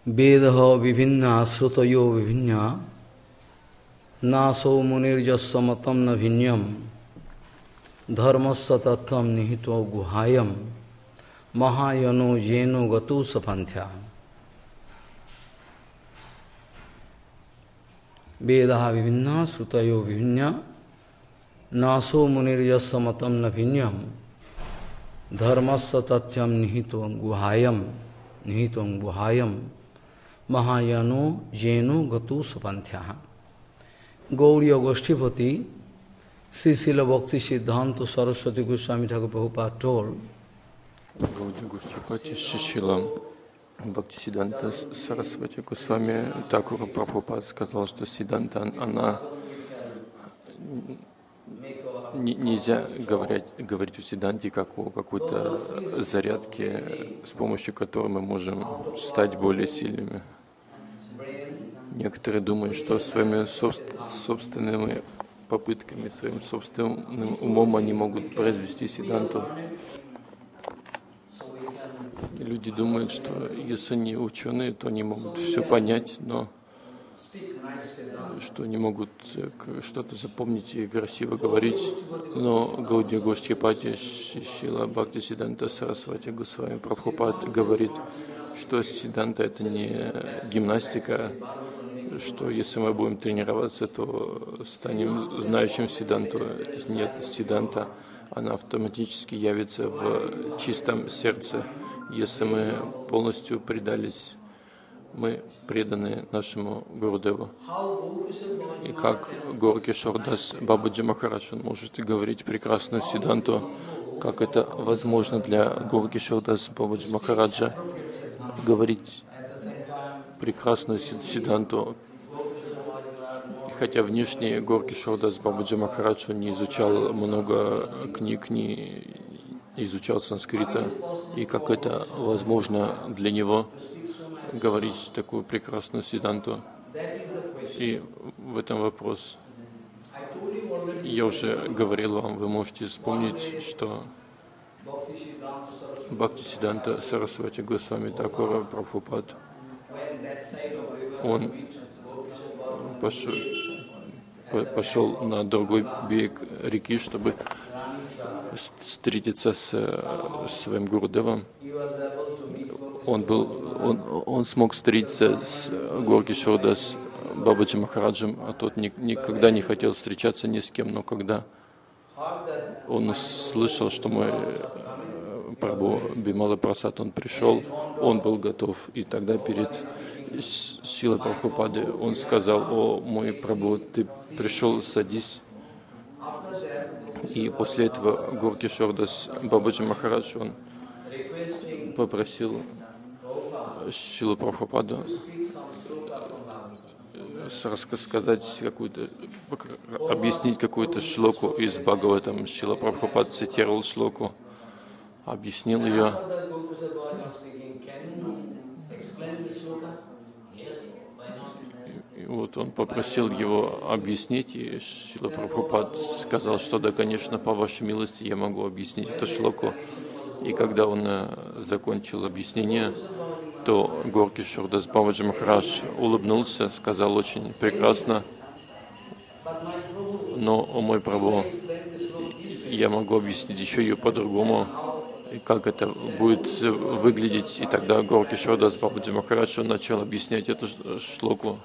Vedaha vivinna sutayo vivinna naso munirjasya matam na vinyam dharmasya tattvam nihito guhayam mahayano jeno gato sapanthya. Vedaha vivinna sutayo vivinna naso munirjasya matam na vinyam dharmasya tattvam nihito guhayam Mahayano Jeno Gatu Sapanthyaha. Gauriya Goshtipati, Srila Bhakti Siddhanta Saraswati Goswami Thakur Prabhupada told, Gauriya Goshtipati, Srila Bhakti Siddhanta Saraswati Goswami Thakur Prabhupada сказал, что Сиддханта, она нельзя говорить о Сиддханте как о какой-то зарядке, с помощью которой мы можем стать более сильными. Некоторые думают, что своими собственными попытками, своим собственным умом они могут произвести Сиддханту. И люди думают, что если они ученые, то они могут все понять, но что они могут что-то запомнить и красиво говорить. Но Гаудия Госhtipati Шрила Бхакти Сиддханта Сарасвати Госвами Прабхупад говорит, что Сиддханта — это не гимнастика, что если мы будем тренироваться, то станем знающим Сиддханту. Нет, Сиддханта, она автоматически явится в чистом сердце, если мы полностью предались, мы преданы нашему Гурудеву. И как Горкишор Дас Бабаджи Махарадж, он может говорить прекрасную Сиддханту, как это возможно для Горкишор Дас Бабаджи Махараджа говорить прекрасную Сиддханту. Хотя внешне Горкишор Дас Бабаджи Махарадж не изучал много книг, не изучал санскрита, и как это возможно для него говорить такую прекрасную Сиддханту. И в этом вопрос. Я уже говорил вам, вы можете вспомнить, что Бхакти Сиддханта Сарасвати Госвами Тхакура Прабхупад, он пошел на другой берег реки, чтобы встретиться с своим Гурудевом. Он смог встретиться с Горкишор Дас Бабаджи Махараджем, а тот никогда не хотел встречаться ни с кем, но когда он услышал, что мой Прабху Бимала Прасад, он пришел, он был готов, и тогда перед Шрилой Прабхупадой он сказал: «О, мой Прабху, ты пришел, садись». И после этого Горкишор Дас Бабаджи Махарадж, он попросил Шрилу Прабхупаду объяснить какую-то шлоку из Бхагаватам. Шрила Прабхупад цитировал шлоку, объяснил ее. И вот он попросил его объяснить, и Шрила Прабхупад сказал, что да, конечно, по вашей милости я могу объяснить эту шлоку. И когда он закончил объяснение, то Горкишор Дас Бабаджи Махарадж улыбнулся, сказал: очень прекрасно, но, о мой Прабху, я могу объяснить еще ее по-другому, и как это будет выглядеть. И тогда Горкишор Дас Бабаджи Махарадж начал объяснять эту шлоку.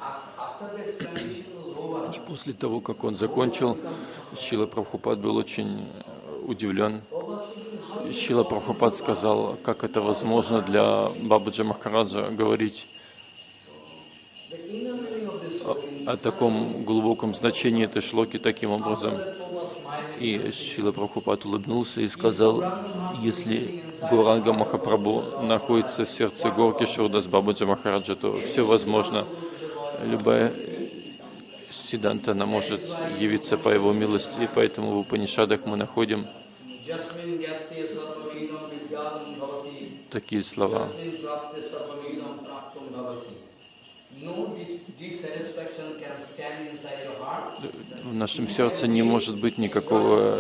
И после того, как он закончил, Шрила Прабхупад был очень удивлен. Шрила Прабхупад сказал, как это возможно для Бабаджи Махараджа говорить о таком глубоком значении этой шлоки таким образом. И Шрила Прабхупад улыбнулся и сказал: если Гауранга Махапрабху находится в сердце Горкишор Дас Бабаджи Махараджа, то все возможно. Любая Сиддханта, она может явиться по его милости, и поэтому в Упанишадах мы находим такие слова. В нашем сердце не может быть никакого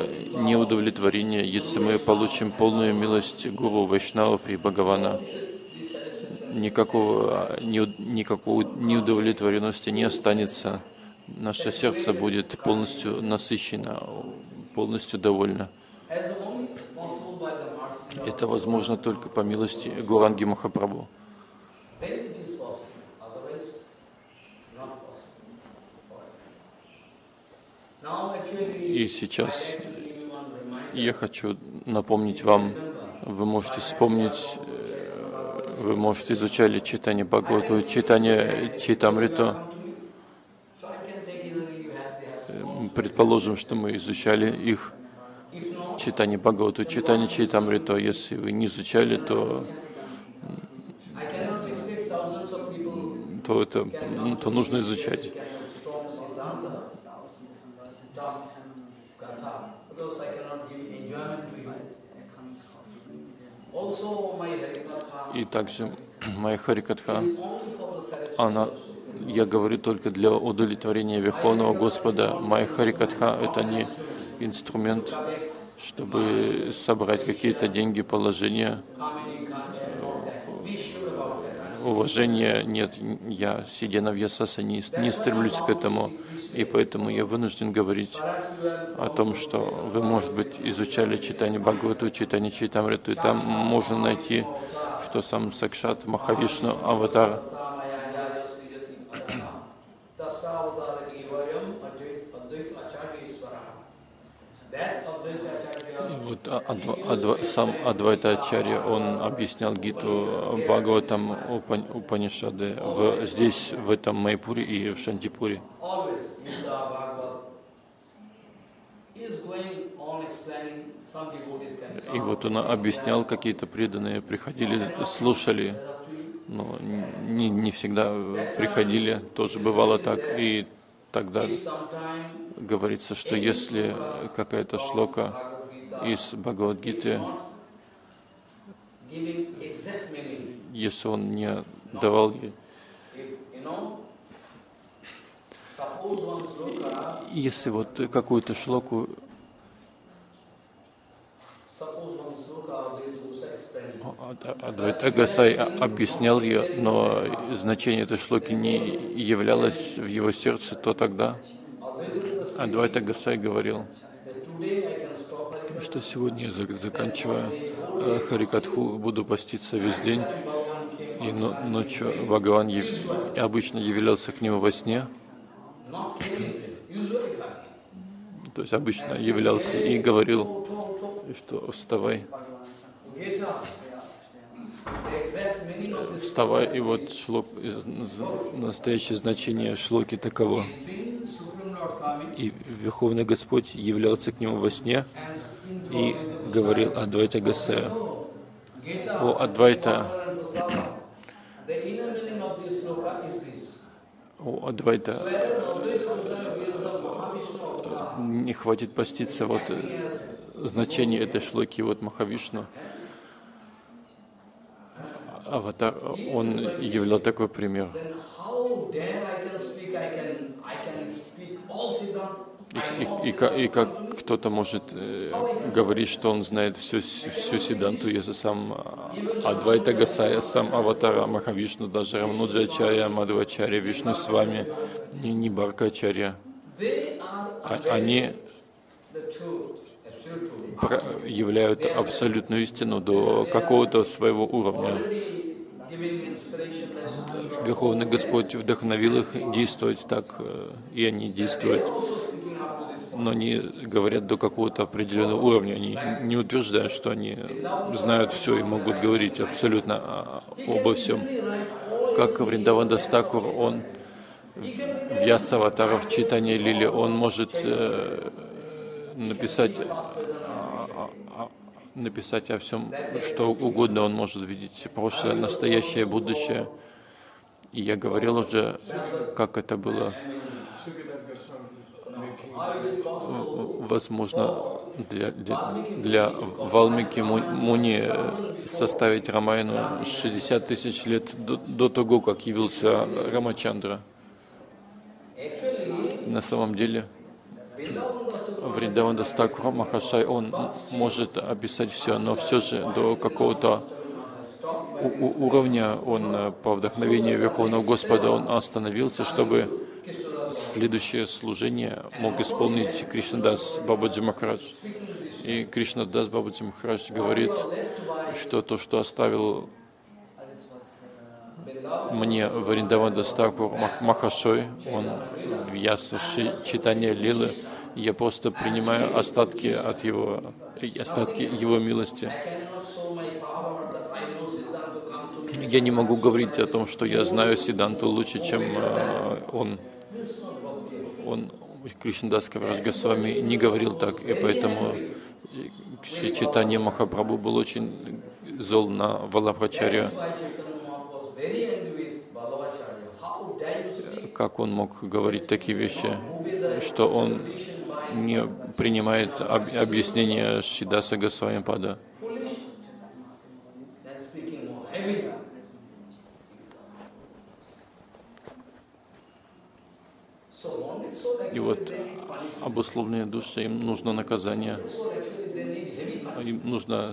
неудовлетворения, если мы получим полную милость Гуру, Вайшнавов и Бхагавана. никакой неудовлетворенности не останется. Наше сердце будет полностью насыщено, полностью довольно. Это возможно только по милости Гауранги Махапрабху. И сейчас я хочу напомнить вам, вы можете вспомнить, вы, может, изучали читание Бхагавату, читание Чайтамриту. Предположим, что мы изучали их, читание Бхагавату, читание Чайтамриту. Если вы не изучали, то нужно изучать. И также моя Харикатха, я говорю только для удовлетворения Верховного Господа. Моя Харикатха — это не инструмент, чтобы собрать какие-то деньги, положения, уважения. Нет, я, сидя на Вьясаса, не стремлюсь к этому. И поэтому я вынужден говорить о том, что вы, может быть, изучали читание Бхагавату, читание Чайтамриту, и там можно найти, что сам Сакшат Махавишну Аватар. Вот сам Адвайта Ачарья, он объяснял Гиту Бхагаватам Упанишады здесь, в этом Майпуре и в Шантипуре. И вот он объяснял, какие-то преданные приходили, слушали, но не всегда приходили, тоже бывало так. И тогда говорится, что если какая-то шлока из Бхагавад-гиты, если он не давал ей, если вот какую-то шлоку Адвайта Госай объяснял ее, но значение этой шлоки не являлось в его сердце, то тогда Адвайта Госай говорил, что сегодня я заканчиваю Харикатху, буду поститься весь день, и ночью Бхагаван обычно являлся к нему во сне, то есть обычно являлся и говорил, что вставай. Вставай, и вот настоящее значение шлоки таково. И Верховный Господь являлся к нему во сне и говорил Адвайта Госая: «О Адвайта, не хватит поститься». Вот значение этой шлоки, вот Махавишну, Аватар, он являл такой пример. И как кто-то может говорить, что он знает всю Сиддханту, если сам Адвайта Госая, сам Аватара Махавишну, даже Рамануджачарья, Мадхвачарья, Вишну с вами, не Баркачарья, они являют абсолютную истину до какого-то своего уровня. Верховный Господь вдохновил их действовать так, и они действуют, но они говорят до какого-то определенного уровня. Они не утверждают, что они знают все и могут говорить абсолютно обо всем. Как Вриндавандас Такур, он Вьяса Аватара в читании Лили, он может написать о всем, что угодно, он может видеть прошлое, настоящее, будущее. И я говорил уже, как это было возможно для Валмики Муни составить Рамаяну 60 тысяч лет до того, как явился Рамачандра. На самом деле, Вриндавандас Такур Махашай, он может описать все, но все же до какого-то уровня, он по вдохновению Верховного Господа, он остановился, чтобы следующее служение мог исполнить Кришнадас Бабаджи Махарадж. И Кришнадас Бабаджи Махарадж говорит, что то, что оставил мне Вриндавандас Тхакур Махашой, он в Ясу читания Лилы, я просто принимаю остатки его милости. Я не могу говорить о том, что я знаю Сиддханту лучше, чем он. Кришнадас Кавирадж Госвами не говорил так, и поэтому Чайтанья Махапрабху был очень зол на Валабхачарью. Как он мог говорить такие вещи, что он не принимает объяснения Шридаса Госвами Пада? И вот обусловленные души, им нужно наказание, им нужно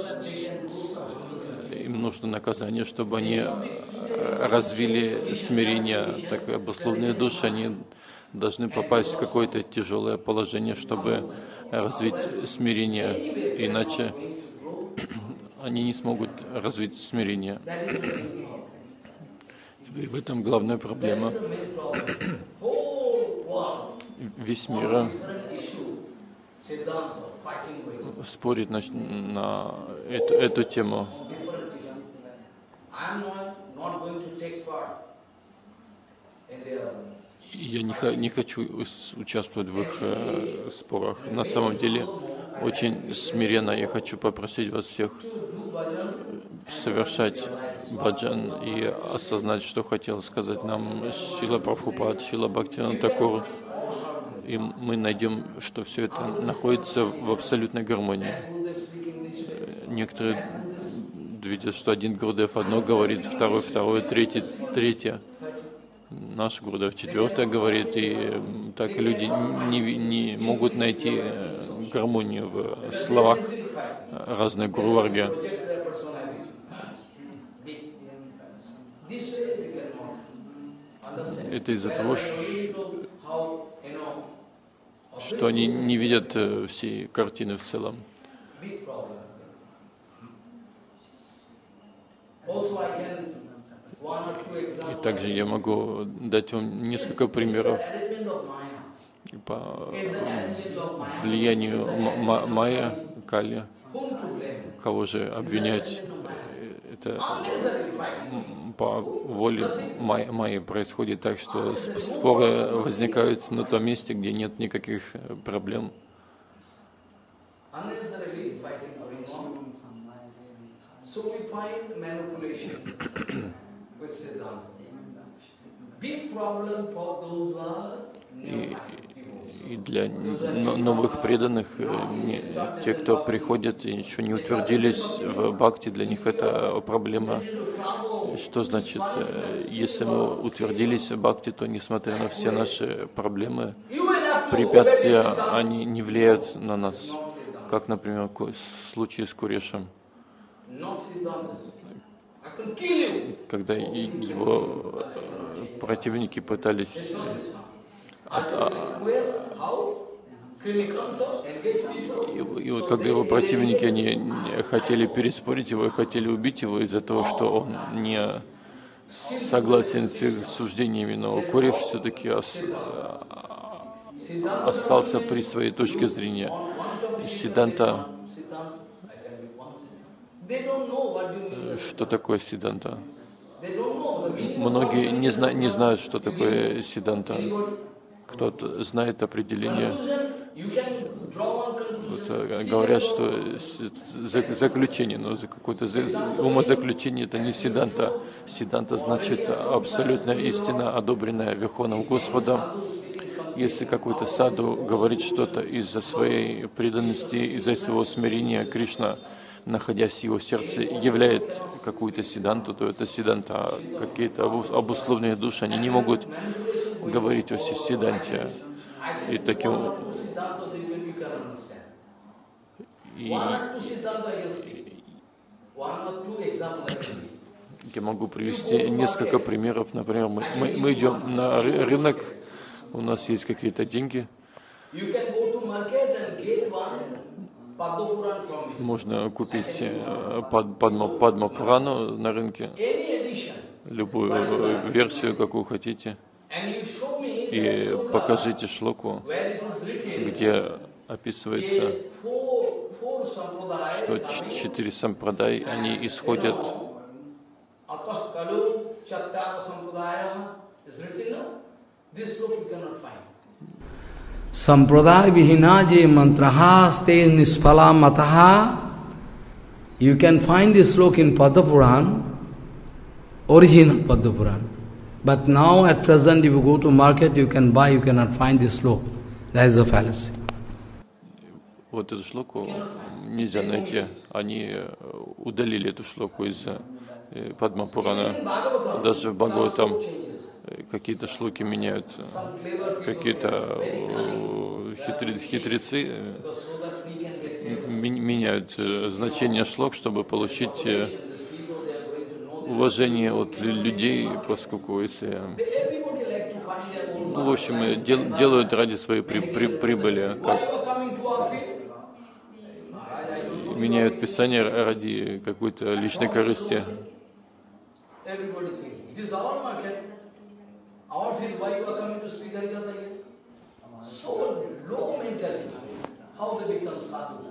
наказание, чтобы они развили смирение. Так обусловленные души, они должны попасть в какое-то тяжелое положение, чтобы развить смирение, иначе они не смогут развить смирение. И в этом главная проблема. Весь мир спорит на эту тему. Я не хочу участвовать в их спорах. На самом деле, очень смиренно я хочу попросить вас всех совершать баджан и осознать, что хотел сказать нам Шрила Прабхупад, Шрила Бхактивинода Тхакур. И мы найдем, что все это находится в абсолютной гармонии. Некоторые видят, что один Гурудев одно говорит, второе, третье. Наш Гурудев четвертое говорит, и так люди не могут найти гармонию в словах разных Гуру-варги. Это из-за того, что они не видят всей картины в целом. И также я могу дать вам несколько примеров по влиянию Майя, Кали. Кого же обвинять? Это по воле Майи происходит так, что споры возникают на том месте, где нет никаких проблем. И для новых преданных, те, кто приходят и еще не утвердились в бхакти, для них это проблема. Что значит, если мы утвердились в бхакти, то несмотря на все наши проблемы, препятствия, они не влияют на нас, как, например, в случае с Курешем, когда его противники пытались и вот когда его противники, они хотели переспорить его и хотели убить его из-за того, что он не согласен с их суждениями, но Куреш все-таки остался при своей точке зрения. Сиддханта. Что такое Сиддханта? Многие не знают, что такое Сиддханта. Кто-то знает определение. Вот, говорят, что заключение, но какое-то умозаключение это не Сиддханта. Сиддханта значит абсолютная истина, одобренная Верховным Господом. Если какой-то саду говорит что-то из-за своей преданности, из-за своего смирения, Кришна, находясь в его сердце, являет какую-то Сиддханту, то это Сиддханта. А какие-то обусловленные души, они не могут говорить о Сиддханте. И таким... Я могу привести несколько примеров. Например, мы идем на рынок, у нас есть какие-то деньги. Можно купить Падма Пурану на рынке, любую версию, какую хотите, и покажите шлоку, где описывается, что 4 сампрадай, они исходят Sampradaya vihinaje mantraha ste nispala mataha. You can find this sloka in Padma Puran, original Padma Puran. But now at present if you go to market you can buy, you cannot find this sloka. That is a fallacy. Вот эту шлоку нельзя найти. Они удалили эту шлоку из Падма Пурана. Даже в Бхагаватам какие-то шлоки меняют, какие-то хитрецы меняют значение шлок, чтобы получить уважение от людей, поскольку если, в общем, делают ради своей прибыли, как меняют Писание ради какой-то личной корысти. Our field, why you are coming to speak Harikatha here? So low mentality. How they become sadhu?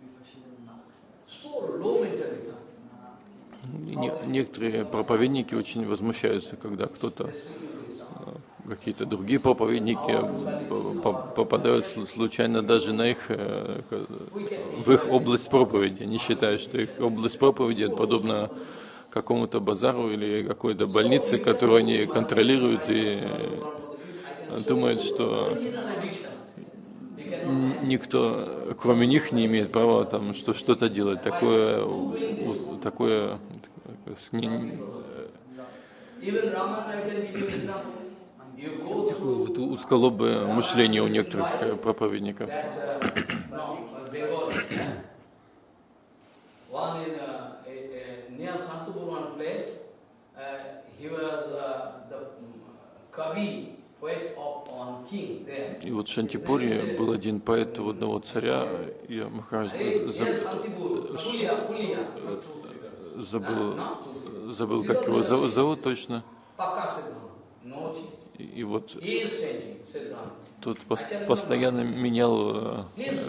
So low mentality. Некоторые проповедники очень возмущаются, когда кто-то, какие-то другие проповедники попадают случайно даже на в их область проповеди. Они считают, что их область проповеди подобна какому-то базару или какой-то больнице, которую они контролируют, и думают, что никто, кроме них, не имеет права там что-то делать. Такое вот узколобое мышление у некоторых проповедников. Near Santapur, one place, he was the Kavi, poet of king there. И вот в Шантипуре был один поэт у одного царя, я Махарадж забыл, как его зовут точно. И вот тут постоянно менял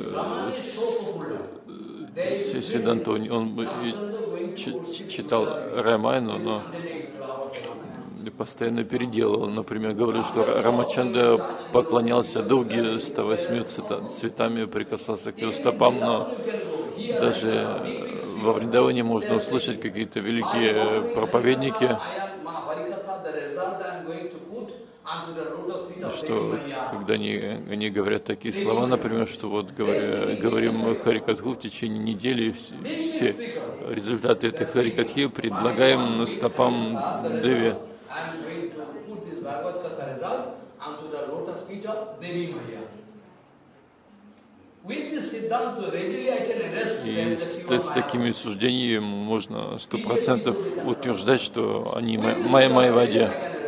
Сиддханту, он читал Рамайну, но постоянно переделывал. Например, говорил, что Рамачандра поклонялся Дурге 108 цветами, прикасался к ее стопам, но даже во Вриндаване можно услышать какие-то великие проповедники, что когда они говорят такие слова, например, что вот говорим Харикатху в течение недели, все результаты этой Харикатхи предлагаем стопам Деви. И с такими суждениями можно 100% утверждать, что они майявади,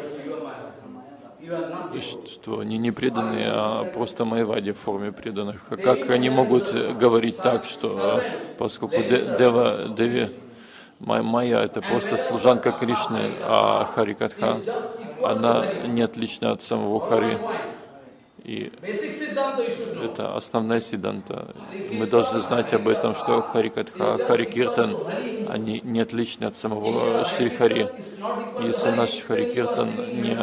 что они не преданные, а просто майявади в форме преданных. Как они могут говорить так, что поскольку Деви, Майя — это просто служанка Кришны, а Харикатха, она не отлична от самого Хари. И это основная сиддханта. Мы должны знать об этом, что Харикатха, Харикиртан, они не отличны от самого Шри Хари. Если наш Харикиртан не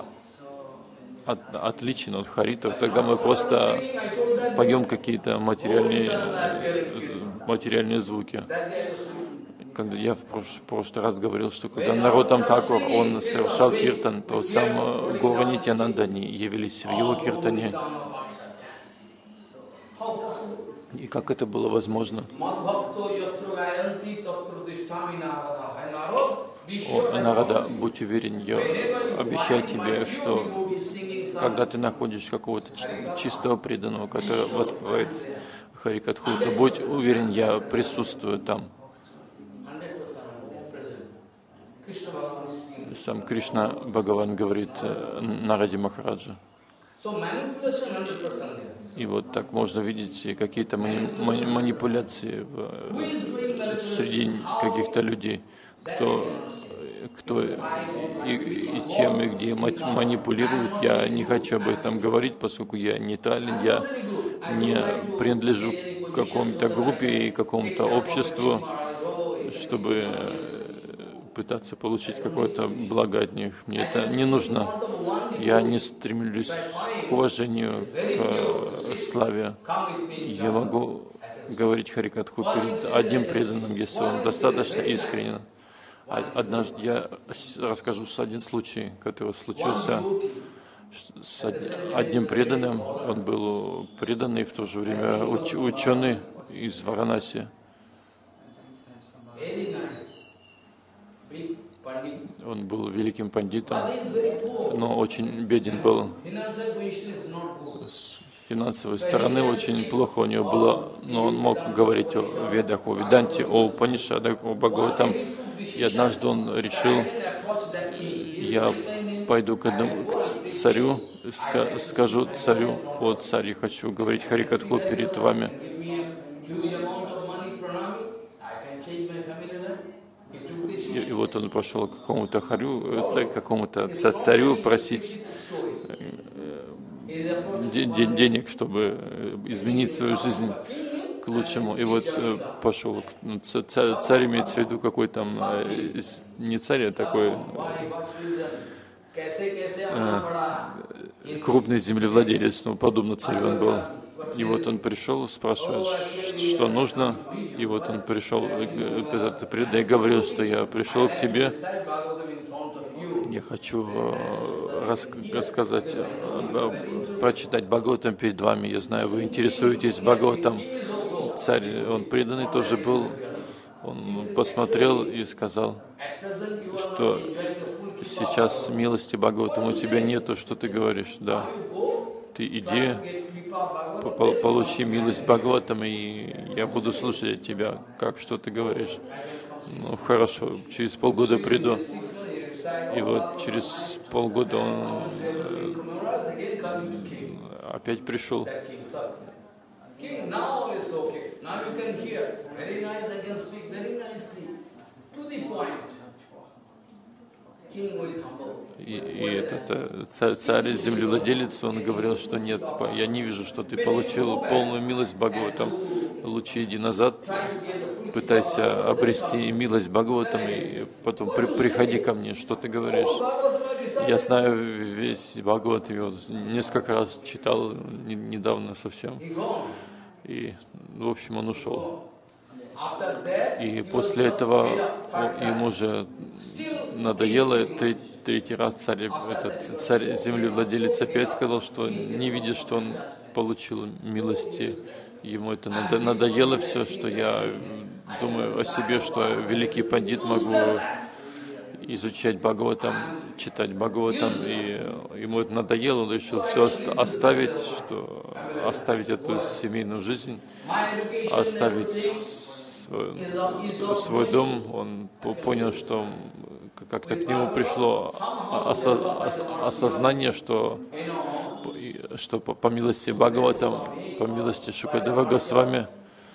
отличен от Хари, то тогда мы просто поем какие-то материальные звуки. Когда я в прошлый раз говорил, что когда Нароттам Такур, он совершал киртан, то сам Гора Нитьянанда явились в его киртане. И как это было возможно? О, Нарада, будь уверен, я обещаю тебе, что когда ты находишь какого-то чистого преданного, который воспевает Харикатху, то будь уверен, я присутствую там. сам Кришна Бхагаван говорит Нараде Махараджа. И вот так можно видеть какие-то манипуляции среди каких-то людей, кто и чем и где манипулирует. Я не хочу об этом говорить, поскольку я нейтрален, я не принадлежу к какому-то группе и какому-то обществу, чтобы пытаться получить какое-то благо от них. Мне это не нужно. Я не стремлюсь к уважению, к славе. Я могу говорить Харикатху перед одним преданным, если он достаточно искренен. Однажды я расскажу один случай, который случился с одним преданным. Он был преданный, в то же время ученый из Варанаси. Он был великим пандитом, но очень беден был. С финансовой стороны очень плохо у него было, но он мог говорить о Ведах, о Веданте, о Упанишадах, о Бхагаватам. И однажды он решил, я пойду к царю, скажу царю: о царь, я хочу говорить Харикатху перед вами. И вот он пошел к какому-то царю просить денег, чтобы изменить свою жизнь к лучшему. И вот пошел царь, имеется в виду какой там, не царь, а такой крупный землевладелец, ну, подобно царю он был. И вот он пришел, спрашивает, что нужно. И вот он пришел, этот преданный говорил, что я пришел к тебе, я хочу рассказать, прочитать Бхагаватам перед вами. Я знаю, вы интересуетесь Бхагаватам. Царь, он преданный тоже был. Он посмотрел и сказал, что сейчас милости Бхагаватам у тебя нету, что ты говоришь. Да, ты иди, получи милость Бхагаватам, и я буду слушать тебя, что ты говоришь. Ну, хорошо, через полгода приду. И вот через полгода он опять пришел. И этот царь-землевладелец, он говорил, что нет, я не вижу, что ты получил полную милость Бхагаватам. Лучше иди назад, пытайся обрести милость Бхагаватам, и потом приходи ко мне, что ты говоришь. Я знаю весь Бхагават, я несколько раз читал недавно совсем. И, в общем, он ушел. И после этого ему уже надоело. Третий раз царь-землевладелец опять сказал, что не видит, что он получил милости. Ему это надоело все, что я думаю о себе, что великий пандит, могу изучать Бхагаватам, читать Бхагаватам, и ему это надоело, он решил все оставить эту семейную жизнь, оставить свой дом. Он понял, что как-то к нему пришло осознание, что по милости Бхагаватам, по милости Шукадева Госвами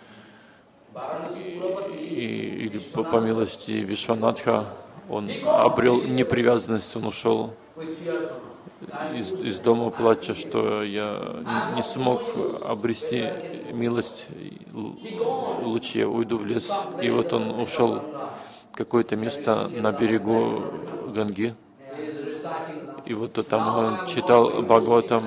или по милости Вишванатха, он обрел непривязанность, он ушел из дома, плача, что я не смог обрести милость, лучше я уйду в лес. И вот он ушел в какое-то место на берегу Ганги. И вот там он читал Бхагаватам,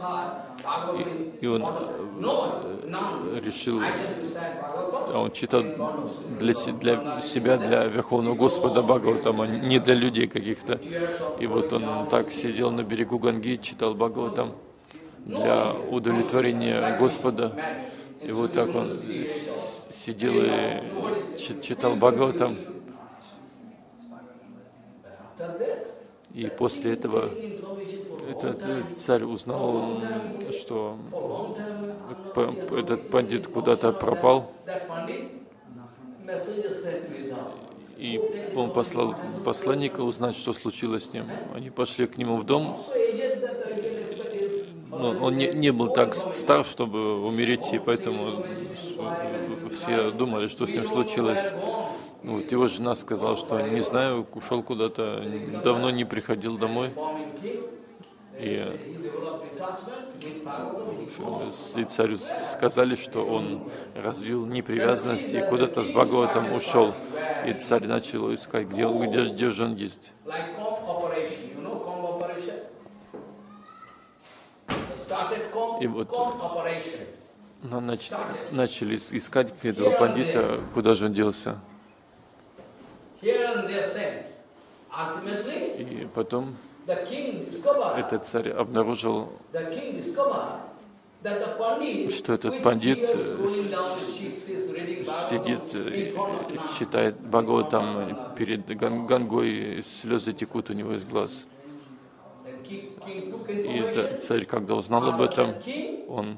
и он решил, он читал для себя, для Верховного Господа Бхагаватама, не для людей каких-то. И вот он так сидел на берегу Ганги, читал Бхагаватам для удовлетворения Господа. И вот так он сидел и читал Бхагаватам. И после этого этот царь узнал, что этот пандит куда-то пропал. И он послал посланника узнать, что случилось с ним. Они пошли к нему в дом. Но он не был так стар, чтобы умереть, и поэтому все думали, что с ним случилось. Вот его жена сказала, что не знаю, ушел куда-то, давно не приходил домой. И царю сказали, что он развил непривязанность и куда-то с Бхагаватом ушел. И царь начал искать, где же он есть. И вот начали искать этого пандита, куда же он делся. И потом этот царь обнаружил, что этот пандит сидит и читает Бхагаватам перед Гангой, слезы текут у него из глаз. И этот царь, когда узнал об этом, он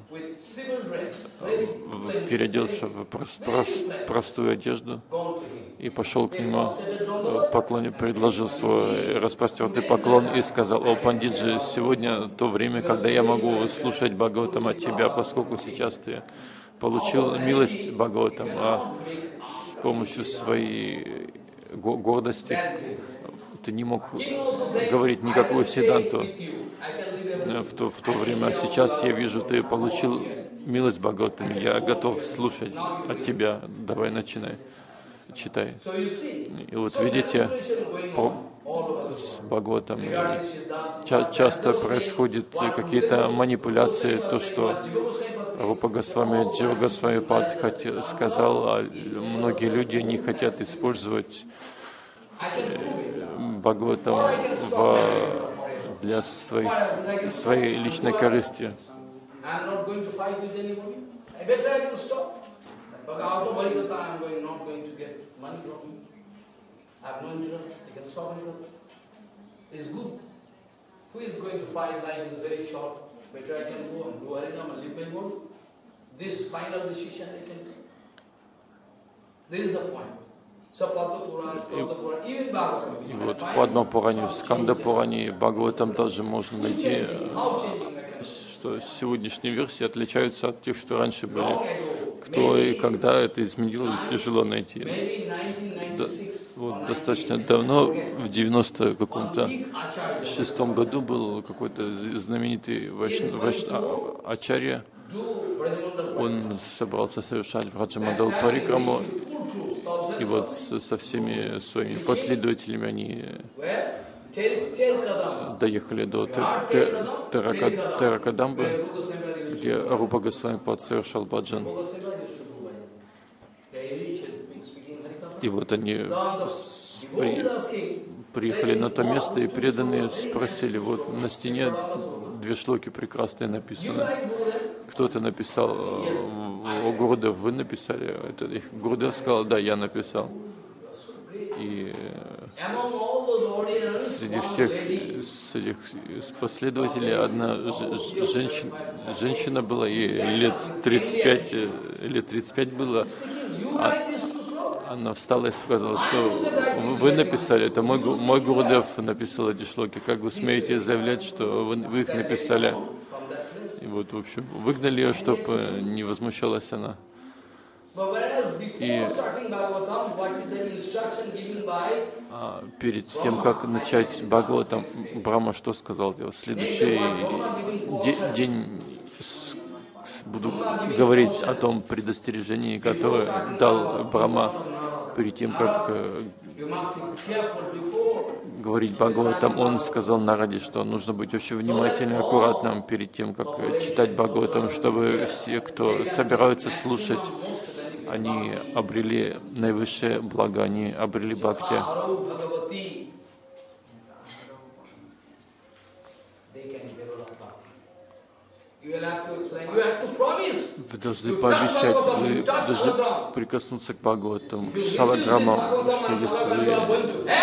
переоделся в простую одежду и пошел к нему в поклоне, предложил свой распростертый поклон и сказал: «О, пандиджи, сегодня то время, когда я могу слушать Бхагаватам от тебя, поскольку сейчас ты получил милость Бхагаватам, а с помощью своей гордости ты не мог говорить никакую сиддханту в то время. Сейчас я вижу, ты получил милость Бхагаватам, я готов слушать от тебя, давай начинай, читай». И вот видите, с Бхагаватам часто происходят какие-то манипуляции, то, что Рупа Госвами, Джива Госвами Пад сказал, а многие люди не хотят использовать Бхагаватам для своей личной корысти. И вот в Падма-пуране, в Сканда-пуране, Бхагаватам даже можно найти, что сегодняшние версии отличаются от тех, что раньше были. Кто и когда это изменил, тяжело найти. Вот достаточно давно, в 90 каком-то 6-м году, был какой-то знаменитый ачарья. Он собрался совершать Враджамандал Парикраму, и вот со всеми своими последователями они доехали до Теракадамбы, где Рупа Госвами Пад совершал баджан. И вот они приехали на то место, и преданные спросили: вот на стене 2 шлоки прекрасные написаны. Кто-то написал: «О, Гурудев, вы написали?» Гурудев сказал: «Да, я написал». И среди всех последователей одна женщина была, ей лет 35 было. Она встала и сказала, что вы написали, это мой Гурудев написал эти шлоки. Как вы смеете заявлять, что вы их написали? И вот, в общем, выгнали ее, чтобы не возмущалась она. И перед тем, как начать Бхагаватам, Брахма что сказал? Следующий день буду говорить о том предостережении, которое дал Брахма перед тем, как говорить Бхагаватам. Он сказал Нараде, что нужно быть очень внимательным и аккуратным перед тем, как читать Бхагаватам, чтобы все, кто собираются слушать, они обрели наивысшее благо, они обрели бхакти. Вы должны пообещать, вы должны прикоснуться к Бхагаватам, к шалаграммам, что если вы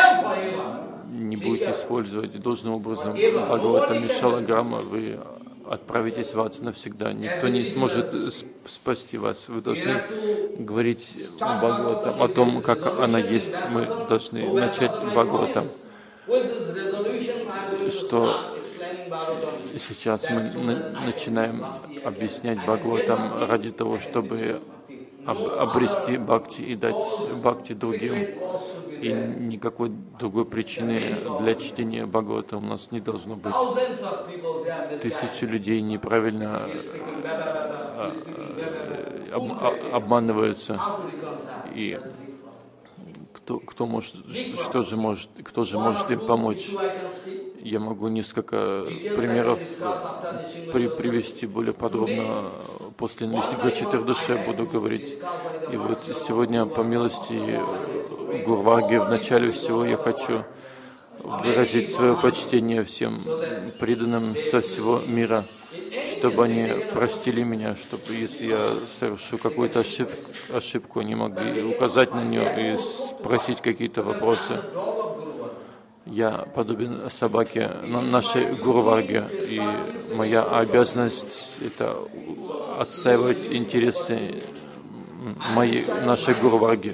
не будете использовать должным образом Бхагаватам и шалаграмма, вы отправитесь в ад навсегда. Никто не сможет спасти вас. Вы должны говорить Бхагаватам о том, как она есть. Мы должны начать Бхагаватам. Что сейчас мы начинаем объяснять Бхагаватам ради того, чтобы обрести бхакти и дать бхакти другим. И никакой другой причины для чтения Бхагавата у нас не должно быть. Тысячи людей неправильно обманываются. И кто же может им помочь? Я могу несколько примеров привести более подробно. После инвестига Четырдуше буду говорить. И вот сегодня, по милости Гурварги, в начале всего я хочу выразить свое почтение всем преданным со всего мира, чтобы они простили меня, чтобы, если я совершу какую-то ошибку, они могли указать на нее и спросить какие-то вопросы. Я подобен собаке нашей Гурварги, и моя обязанность — это отстаивать интересы нашей Гурварги.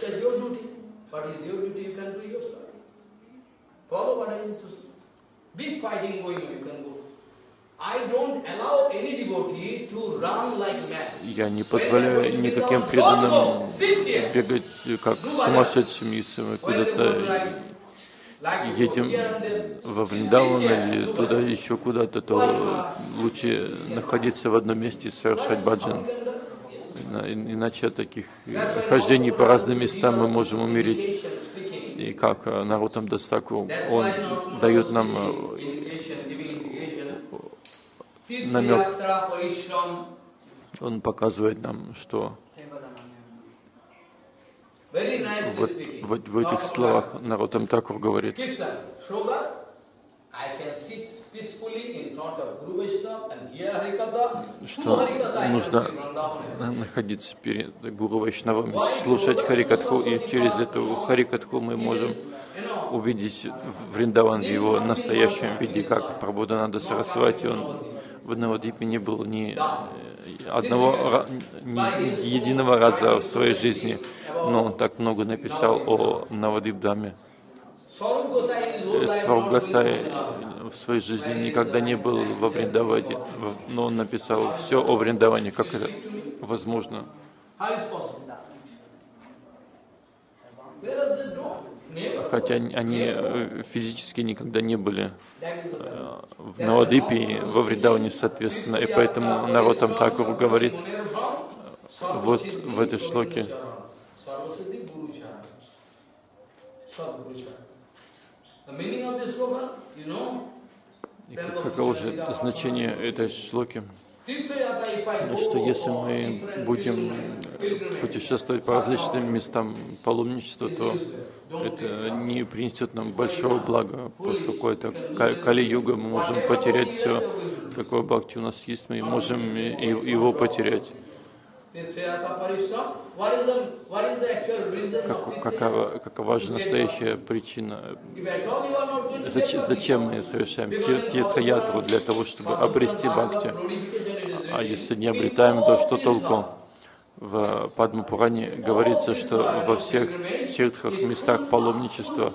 Я не позволяю никаким преданным бегать как сумасшедшим, если мы куда-то едем во Вриндаван или туда еще куда-то, то лучше находиться в одном месте и совершать баджан. Иначе от таких хождений по разным местам мы можем умереть. И как Нароттам Дас Тхакур, он дает нам намек. Он показывает нам, что вот в этих словах Нароттам Тхакур говорит, что нужно находиться перед Гуру Вайшнавами, слушать Харикатху, и через эту Харикатху мы можем увидеть Вриндаван в его настоящем виде, как Прабхудананда Сарасвати. Он в Навадвипе не был ни единого раза в своей жизни, но он так много написал о Навадвип-даме. Сваруб Госай в своей жизни никогда не был во Вриндаване, но он написал все о Вриндаване. Как это возможно? Хотя они физически никогда не были в Навадвипе и во Вриндаване, соответственно. И поэтому Нароттам Тхакур говорит вот в этой шлоке: каково же значение этой шлоки? Что если мы будем путешествовать по различным местам паломничества, то это не принесет нам большого блага, поскольку это Кали-юга, мы можем потерять все, какое бхакти у нас есть, мы можем его потерять. Какова же настоящая причина? Зачем мы совершаем тиртха-ятру? Для того, чтобы обрести бхакти. А если не обретаем, то что толку? В Падма-пуране говорится, что во всех тиртхах, местах паломничества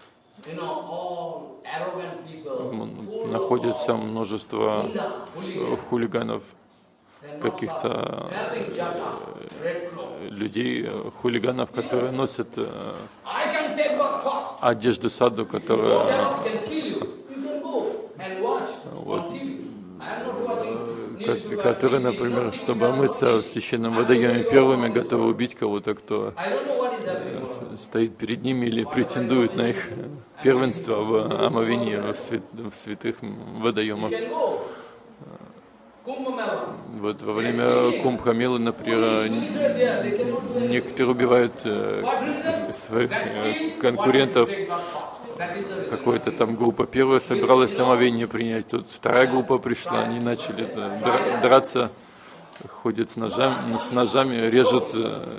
находится множество хулиганов, каких-то людей, хулиганов, которые носят одежду саду, которые которые, например, чтобы омыться в священном водоеме первыми, готовы убить кого-то, кто стоит перед ними или претендует на их первенство в омовении в святых водоемах. Вот во время Кумбха-мелы, например, некоторые убивают своих конкурентов. Какая-то там группа первая собиралась омовение принять, тут вторая группа пришла, они начали драться, ходят с ножами, режут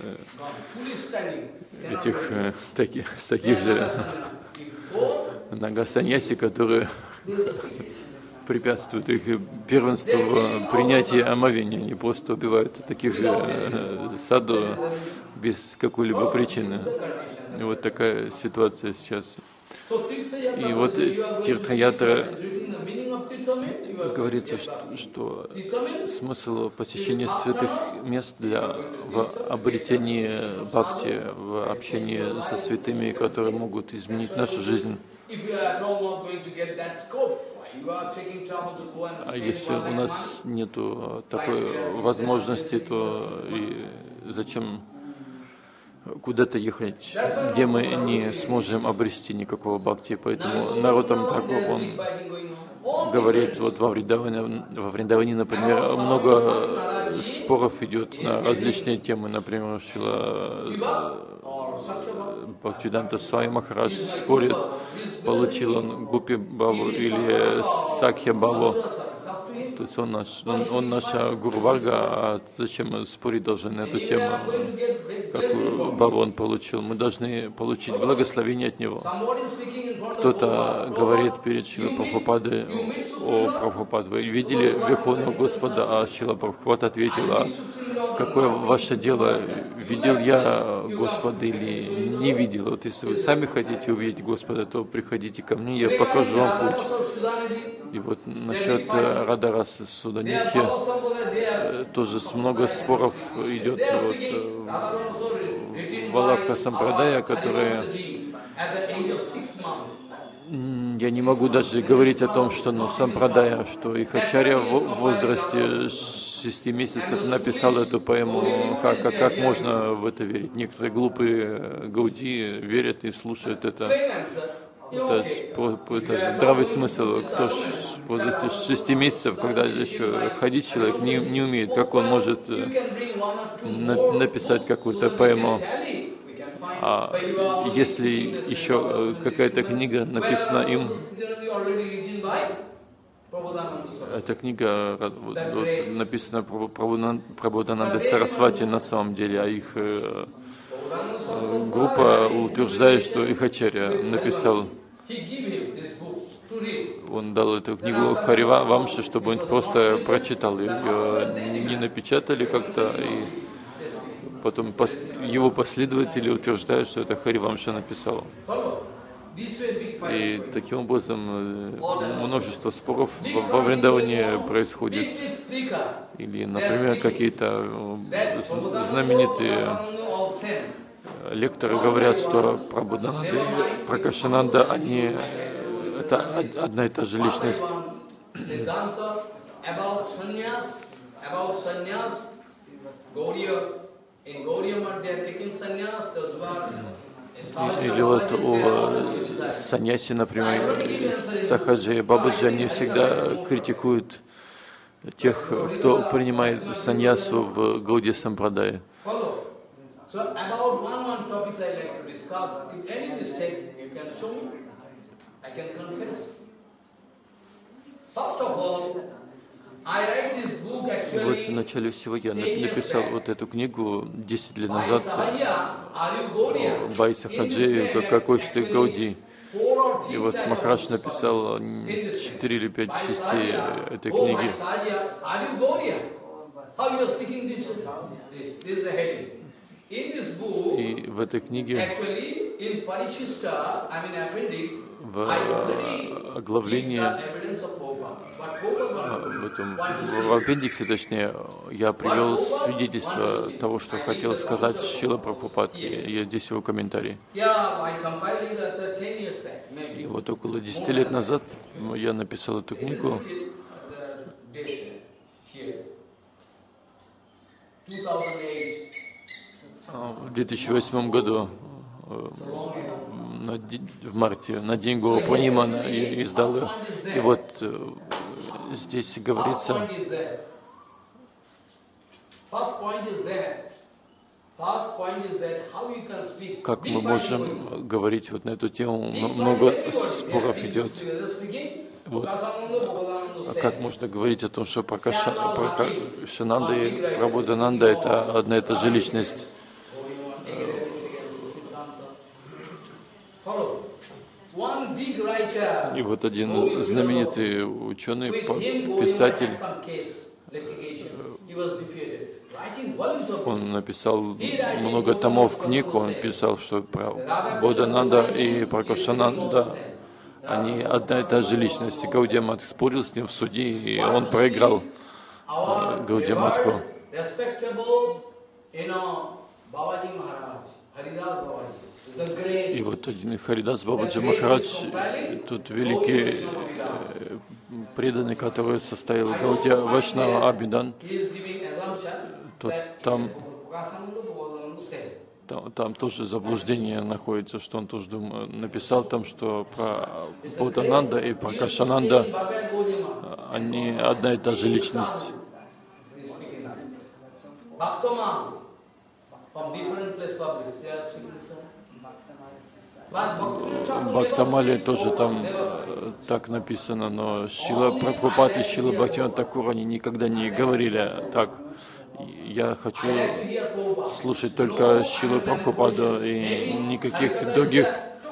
этих таких же нагасаньяси, которые препятствуют их первенству в принятии омовения. Они просто убивают таких же саду без какой-либо причины. И вот такая ситуация сейчас. И вот Тиртха-ятра, говорится, что смысл посещения святых мест для обретения бхакти, в общении со святыми, которые могут изменить нашу жизнь. А если у нас нет такой возможности, то и зачем куда-то ехать, где мы не сможем обрести никакого бхакти? Поэтому Нароттам Такур, он говорит, вот во Вриндаване, например, много споров идет на различные темы. Например, Шрила Бхактивиданта Свами Махарадж спорит, получил он Гупи Баву или Сакхья Баву. То есть он наша Гуру Варга, а зачем мы спорить должны на эту тему? Какую Баву он получил? Мы должны получить благословение от него. Кто-то говорит перед Шрила Прабхупадой: о, Прабхупад, вы видели Верховного Господа? А Шрила Прабхупад ответила: какое ваше дело, видел я Господа или не видел? Вот если вы сами хотите увидеть Господа, то приходите ко мне, я покажу вам путь. И вот насчет Радарасы Суданитхи тоже много споров идет в Валабха Сампрадая, которые... Я не могу даже говорить о том, что Сампрадая, что их ачарья в возрасте 6 месяцев написал эту поэму. Как можно в это верить? Некоторые глупые гауди верят и слушают это. Это здравый смысл. Кто в возрасте 6 месяцев, когда еще ходить человек не умеет, как он может написать какую-то поэму? А если еще какая-то книга написана им, эта книга написана Прабодхананда Сарасвати на самом деле, а их группа утверждает, что их ачарья написал. Он дал эту книгу Харива Вамши, чтобы он просто прочитал. Ее не напечатали как-то, и потом его последователи утверждают, что это Харивамша написал. И таким образом множество споров во Вриндаване происходит. Или, например, какие-то знаменитые лекторы говорят, что Прабодхананда и Пракашананда, они это одна и та же личность. Или вот о саньясе, например, Сахаджи и Бабаджи, они всегда критикуют тех, кто принимает саньясу в Гауди Сампрадае. И вот в начале всего я написал вот эту книгу 10 лет назад Бай Сахаджи, какой же ты Гауди. И вот Махарадж написал 4 или 5 частей этой книги. И в этой книге, в оглавлении, в аппендиксе, точнее, я привел свидетельство того, что хотел сказать Шрила Прабхупад. Я здесь его комментарий. И вот около 10 лет назад я написал эту книгу. В 2008 году, в марте, на день Гуру Пурнимы я издал ее. И вот здесь говорится, как мы можем говорить вот на эту тему, много споров идет. Вот. А как можно говорить о том, что Пракашананда и Прабодхананда — это одна и та же личность? И вот один знаменитый ученый, писатель, он написал много томов книг, он писал, что про Бодхананда и Пракашананда, они одна и та же личность. Гаудия Мат спорил с ним в суде, и он проиграл Гаудия Матху. И вот один Харидас Бабаджи Махарадж, тут великий преданный, который состоял Гаудия Вайшнава Абидан, там тоже заблуждение находится, что он тоже написал там, что про Бодхананда и Пракашананда, они одна и та же личность. В Бхактамале тоже там так написано, но Шрила Прабхупад и Шрила Бхактивинода Такур, они никогда не говорили так. Я хочу слушать только Шрилу Прабхупаду и никаких других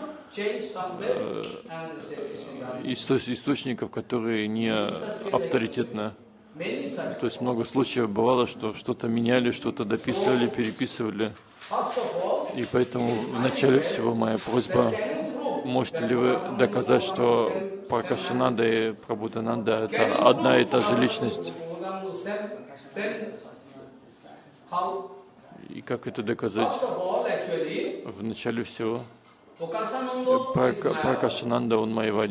источников, которые не авторитетны. То есть много случаев бывало, что что-то меняли, что-то дописывали, переписывали. И поэтому в начале всего моя просьба, можете ли вы доказать, что Пракашананда и Прабодхананда — это одна и та же личность? И как это доказать? В начале всего Пракашананда, он Майявади.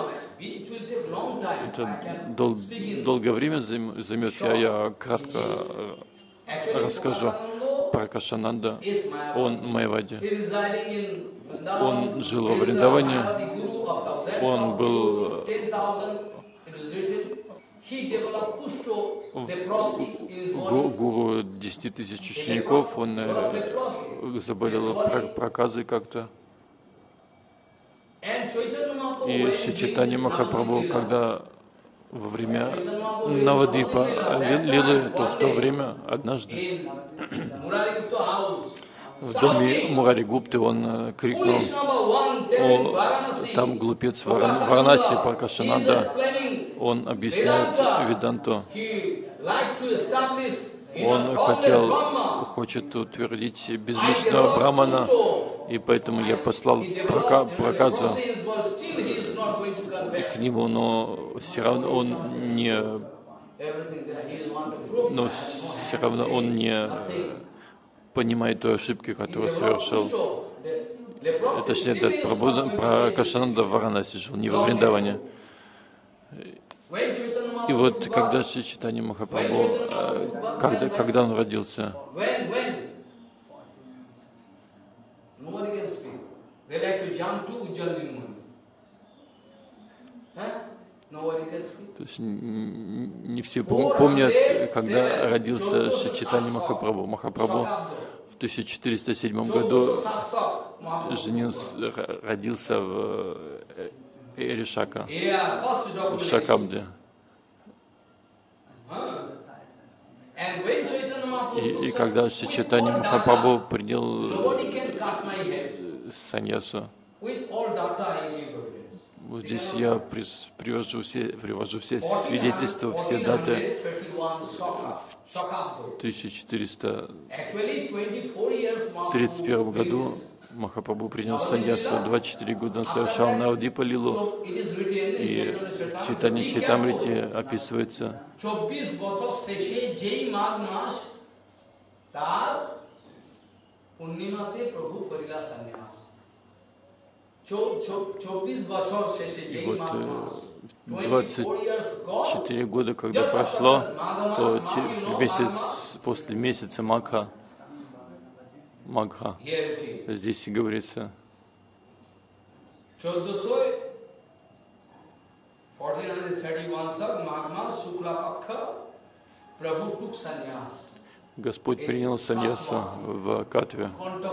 Это долгое время займет, я кратко расскажу. Пракашананда, он Майявади. Он жил во Вриндаване, он был гуру 10 тысяч учеников, он заболел проказой как-то. И Шри Чайтанья Махапрабху, когда во время Навадвипа Лилы, то в то время однажды в доме Мурари Гупты он крикнул: «О, там глупец Варанаси Пракашананда, он объясняет Веданту, он хочет утвердить безличного Брамана, и поэтому я послал проказу к нему, но все равно он не понимает той ошибки, которую совершил. Точнее, Пракашананда в Варанаси жил, не во Вриндаване. И вот когда Шри Чайтанья Махапрабху, когда он родился, то есть не все помнят, когда родился Шри Чайтанья Махапрабху. Махапрабху в 1407 году родился в Эришака, в Шакабде. И когда Шри Чайтанья Махапрабху принял саньясу, вот здесь я привожу все свидетельства, все даты. В 1431 году Махапрабху принял саньясу, 24 года он совершал Навадвипа Лилу, и в Чайтанья Чайтамрите описывается, и вот 24 года, когда прошло, то после месяца Магха, здесь и говорится, 1431 Господь принял саньясу в Катве.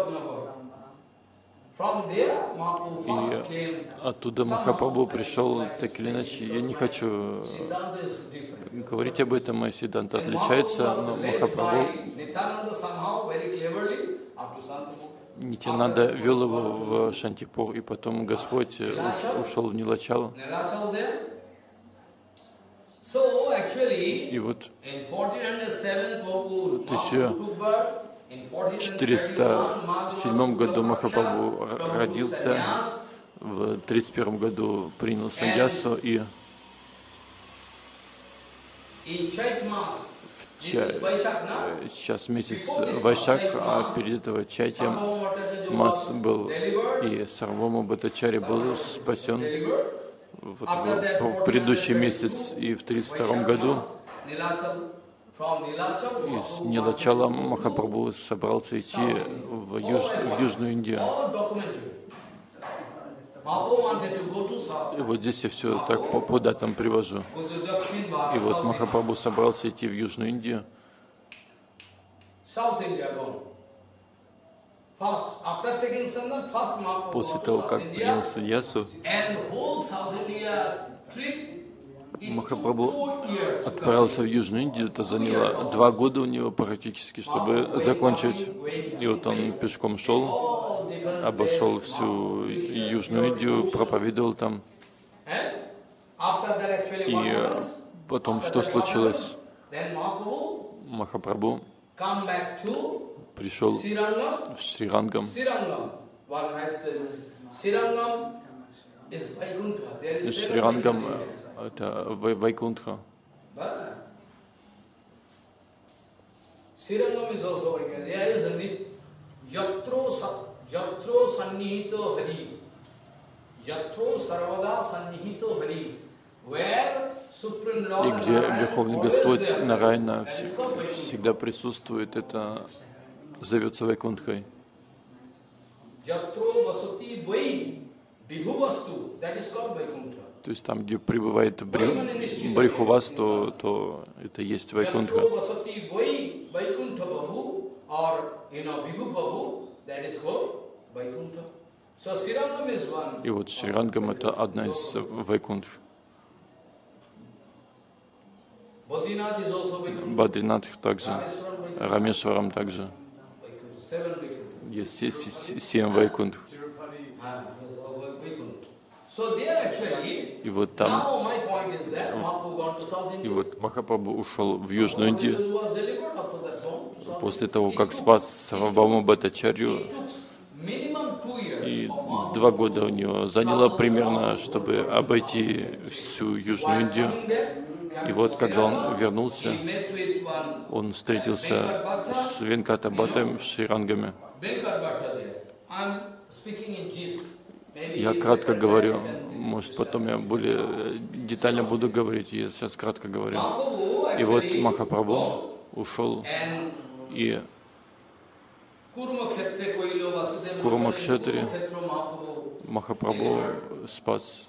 И оттуда Махапрабху пришел, так или иначе, я не хочу говорить об этом, моя Сиддханта отличается, но Махапрабху Нитянанда вел его в Шантипур, и потом Господь ушел в Нилачалу. И вот в 1407 году Махапрабху родился, в 1931 году принял саньясу, и сейчас месяц Вайшак, а перед этого Чайтья Мас был, и Сарвама Бхаттачарья был спасен вот в предыдущий месяц, и в 1932 году из Нилачала Махапрабху собрался идти в Южную Индию. И вот здесь я все так по датам привожу. И вот Махапрабху собрался идти в Южную Индию. После того, как принял саньясу, Махапрабху отправился в Южную Индию. Это заняло 2 года у него практически, чтобы закончить. И вот он пешком шел, обошел всю Южную Индию, проповедовал там. И потом что случилось? Махапрабху пришел в Шрирангам. Шрирангам — это Вайкунтха. И где Верховный Господь Нараяна всегда присутствует, это зовется Вайкунтхой. То есть там, где пребывает Брихувасту, то это есть Вайкунтха. И вот Шрирангам — это одна из Вайкунтх. Бадринатх также, Рамешварам также. Есть 7 Вайкунтх. И вот там, и вот Махапрабху ушел в Южную Индию после того, как спас Сарвабхаума Бхаттачарью. И 2 года у него заняло примерно, чтобы обойти всю Южную Индию. И вот, когда он вернулся, он встретился с Венката Бхаттом в Шрирангаме. Я кратко говорю, может, потом я более детально буду говорить, я сейчас кратко говорю. И вот Махапрабху ушел, и в Курумакшетре Махапрабху спас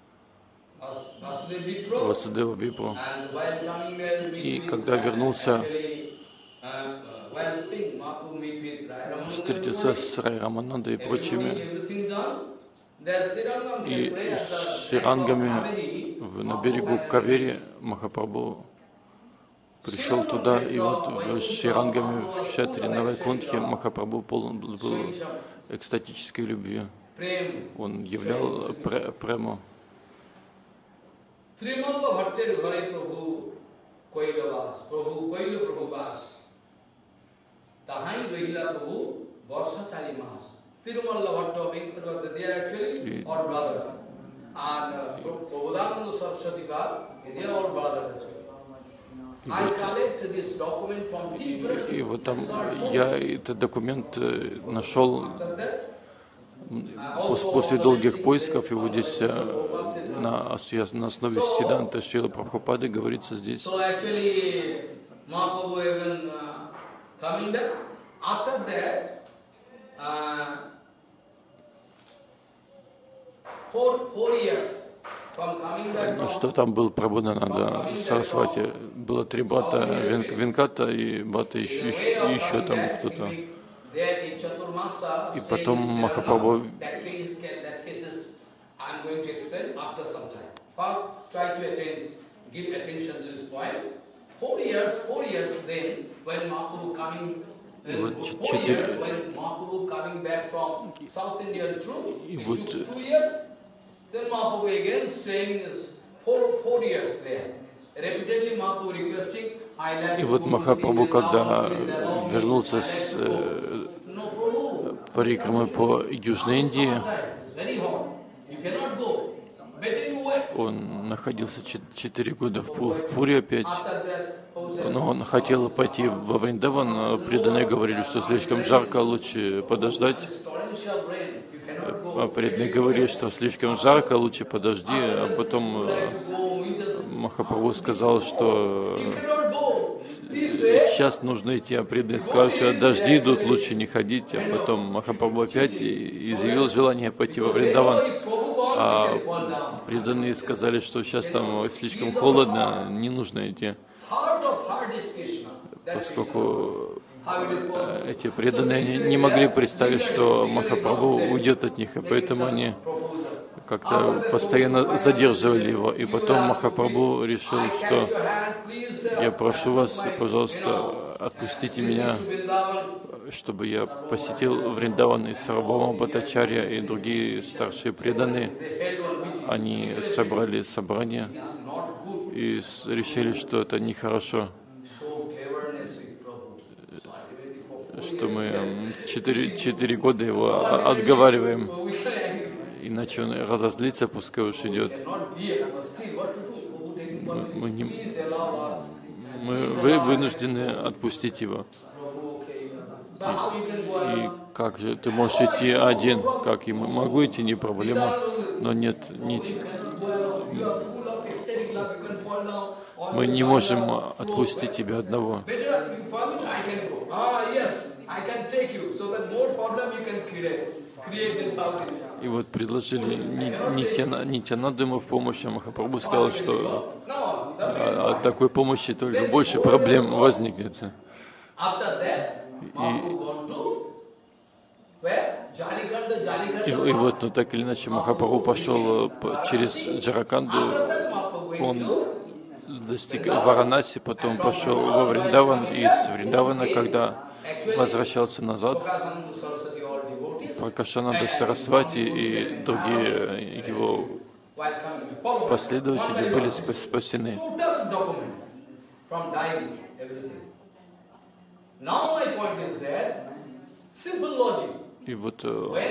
Васудева Випру. И когда вернулся, встретился с Рай Раманандой и прочими, и с Шрирангами на берегу Кавери Махапрабху пришел туда, и вот в Шрирангами, в Кшетре, на Вайкунтхе Махапрабху полон был экстатической любви. Он являл прему. И вот там я этот документ нашел после долгих поисков, его здесь на основе Сиддханта Шрилы Прабхупады говорится здесь. Что там был Прабхупада Сарасвати, было 3 брата, Венката и брата еще там кто-то. И потом Махапрабху И вот Махапрабху, когда вернулся с парикрамы по Южной Индии, он находился 4 года в Пури опять, но он хотел пойти во Вриндаван, но преданные говорили, что слишком жарко, лучше подождать. А преданные говорили, что слишком жарко, лучше подожди, а потом Махапрабху сказал, что сейчас нужно идти, а преданные сказали, что дожди идут, лучше не ходить, а потом Махапрабху опять изъявил желание пойти во Вриндаван. А преданные сказали, что сейчас там слишком холодно, не нужно идти, поскольку эти преданные не могли представить, что Махапрабху уйдет от них, и поэтому они как-то постоянно задерживали его. И потом Махапрабху решил, что я прошу вас, пожалуйста, отпустите меня, чтобы я посетил Вриндаван. И Сарвабхаума Бхаттачарья и другие старшие преданные, они собрали собрание и решили, что это нехорошо, что мы 4 года его отговариваем, иначе он разозлится, пускай уж идет. Вы вынуждены отпустить его. И как же ты можешь идти один? Как ему? Могу идти, не проблема, но нет, мы не можем отпустить тебя одного. И вот предложили Нитьянанду ему в помощь, а Махапрабху сказал, что от такой помощи только больше проблем возникнет. И вот, ну так или иначе, Махапрабху пошел через Джараканду, он достиг Варанаси, потом пошел во Вриндаван, и из Вриндавана, когда возвращался назад, Пракашананда Сарасвати и другие его последователи были спасены. И вот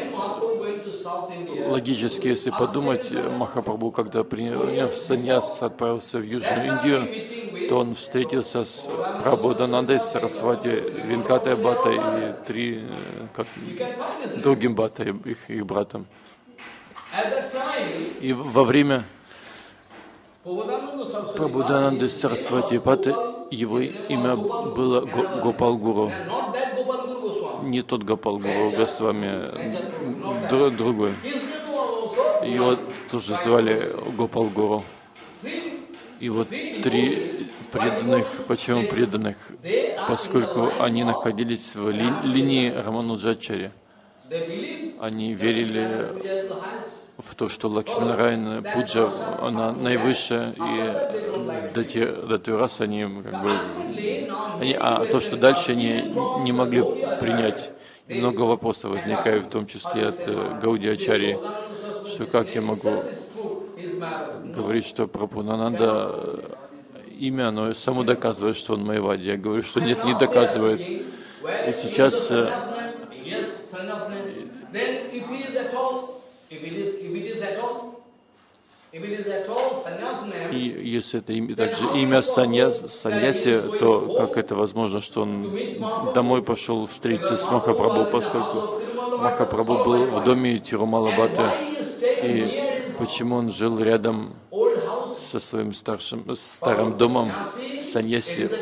логически, если подумать, Махапрабху, когда приняв саньяс, отправился в Южную Индию, то он встретился с Прабодханандой, Сарасвати, Венкатой Бхаттой и другим Бхаттой, их братом. И во время Прабодхананды Сарасвати Бхатты его имя было Гопал Гуру. Не тот Гопал Гуру Госвами, другой. Его тоже звали Гопал Гуру. И вот 3 преданных, почему преданных? Поскольку они находились в линии Рамануджачари. Они верили в то, что Лакшминарайна Пуджа, она наивысшая, и до той раз они как бы... А то, что дальше они не могли принять. И много вопросов возникает, в том числе от Гаудия-ачарьи, что как я могу говорить, что Прабхупананда имя, оно само доказывает, что он Майявади. Я говорю, что нет, не доказывает. И сейчас... И если это также имя саньяси, то как это возможно, что он домой пошел встретиться с Махапрабху, поскольку Махапрабху был в доме Тирумала Бхатты, и почему он жил рядом со своим старым домом саньяси?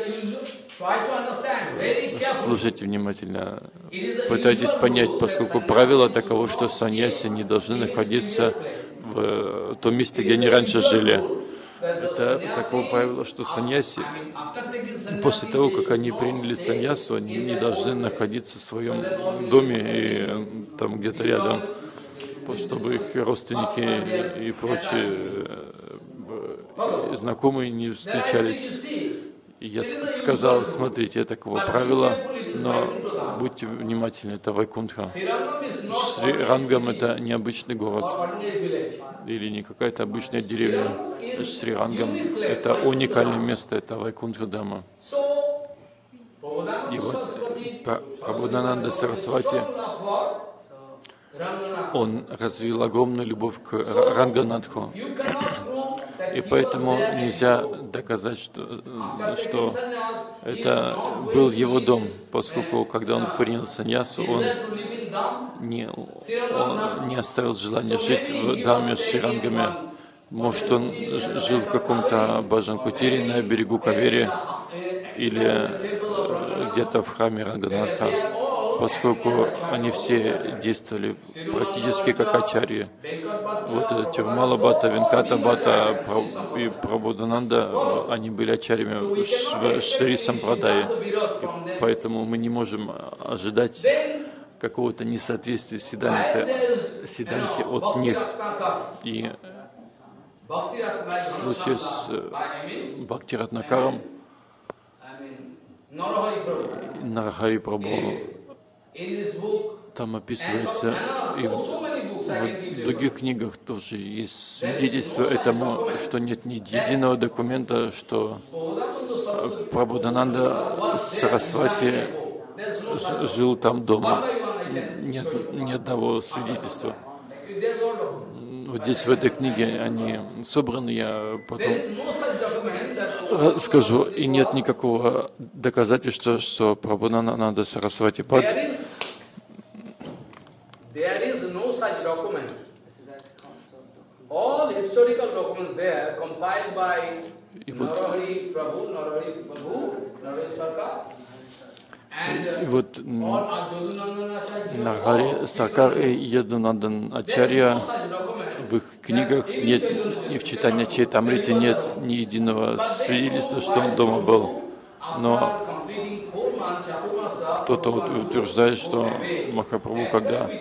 Слушайте внимательно, пытайтесь понять, поскольку правило таково, что саньяси не должны находиться в том месте, где они раньше жили. Это такое правило, что саньяси, после того, как они приняли саньясу, они не должны находиться в своем доме и там где-то рядом, чтобы их родственники и прочие знакомые не встречались. И я сказал, смотрите, такого правила, но будьте внимательны, это Вайкунтха. Шри-Рангам — это необычный город или не какая-то обычная деревня. Шри-Рангам — это уникальное место, это Вайкунтха-Дама. И вот Прабодхананда Сарасвати, он развил огромную любовь к Ранганатху. И поэтому нельзя доказать, что это был его дом, поскольку когда он принял саньясу, он не оставил желания жить в Даме с Шри-Рангами. Может, он жил в каком-то Баджан-кутире на берегу Кавери или где-то в храме Ранганатха, поскольку они все действовали практически как ачарьи. Вот это Тирумала Бхатта, Венката Бхатта и Прабодхананда, они были ачарьями в Шри Сампрадае. Поэтому мы не можем ожидать какого-то несоответствия Сиддханте от них. И в случае с Бхакти-Ратнакаром, Нарахари Прабху, там описывается, и в других книгах тоже есть свидетельство этому, что нет ни единого документа, что Прабодхананда Сарасвати жил там дома. Нет ни одного свидетельства. Вот здесь, в этой книге, они собраны, я потом скажу, и нет никакого доказательства, что Прабодхананда Сарасвати Пад и вот Нарахари Саркар и Ядунандан Ачарья, в их книгах нет, и в читании Чайтамрити нет ни единого свидетельства, что он дома был. Но кто-то утверждает, что Махапрабху, когда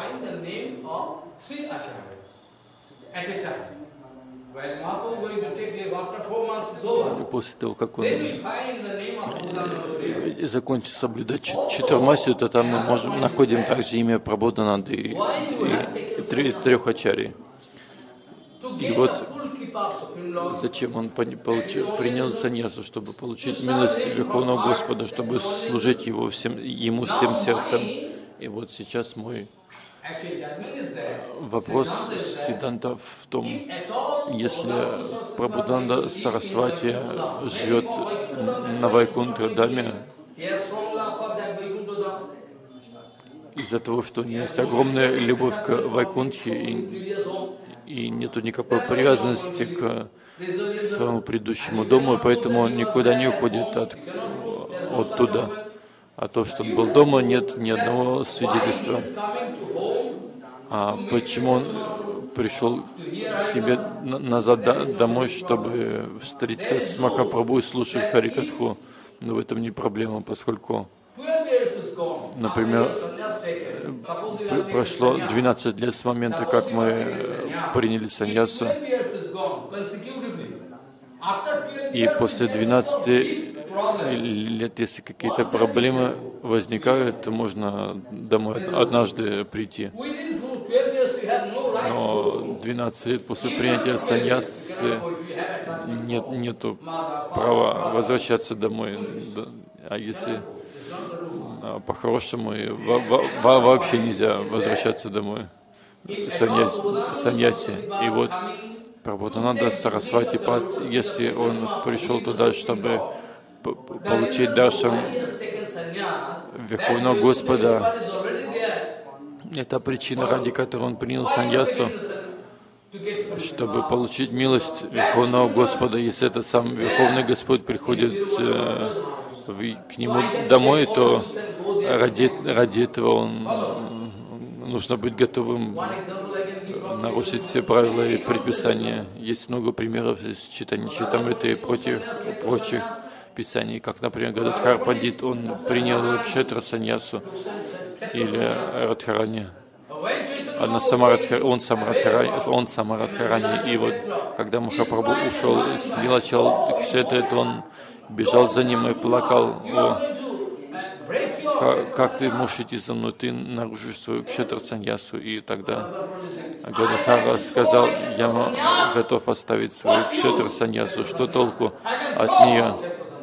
после того, как он закончил соблюдать Чатурмасию, то там мы находим также имя Прабодхананды и трех ачарий. И вот зачем он принял саньясу, чтобы получить милость Верховного Господа, чтобы служить ему всем сердцем. И вот сейчас мой вопрос Сиддханта в том, если Прабодхананда Сарасвати живет на Вайкунтха-Даме, из-за того, что у него есть огромная любовь к Вайкунтхе и нету никакой привязанности к своему предыдущему дому, и поэтому он никуда не уходит оттуда. А то, что он был дома, нет ни одного свидетельства. А почему он пришел к себе назад домой, чтобы встретиться с Махапрабху и слушать Харикатху? Но в этом не проблема, поскольку, например, прошло 12 лет с момента, как мы приняли саньясу, и после 12 лет, если какие-то проблемы возникают, то можно домой однажды прийти. Но 12 лет после принятия саньясы нету права возвращаться домой. А если по-хорошему вообще нельзя возвращаться домой саньяси. И вот Прабодхананда Сарасвати Пад, если он пришел туда, чтобы получить даршан Верховного Господа, это причина, ради которой он принял саньясу, чтобы получить милость Верховного Господа. Если это сам Верховный Господь приходит к нему домой, то ради этого нужно быть готовым нарушить все правила и предписания. Есть много примеров из читания Чайтамриты и прочих писаний, как, например, Гададхар Пандит, он принял Кшетра саньясу, или Радхарани. Он сам Радхарани. И вот, когда Махапрабху ушел с Нилачал Кшетры, то он бежал за ним и плакал: «О, как ты можешь идти за мной, ты нарушишь свою кшетра-саньясу». И тогда Гададхара сказал: «Я готов оставить свою кшетра-саньясу, что толку от нее?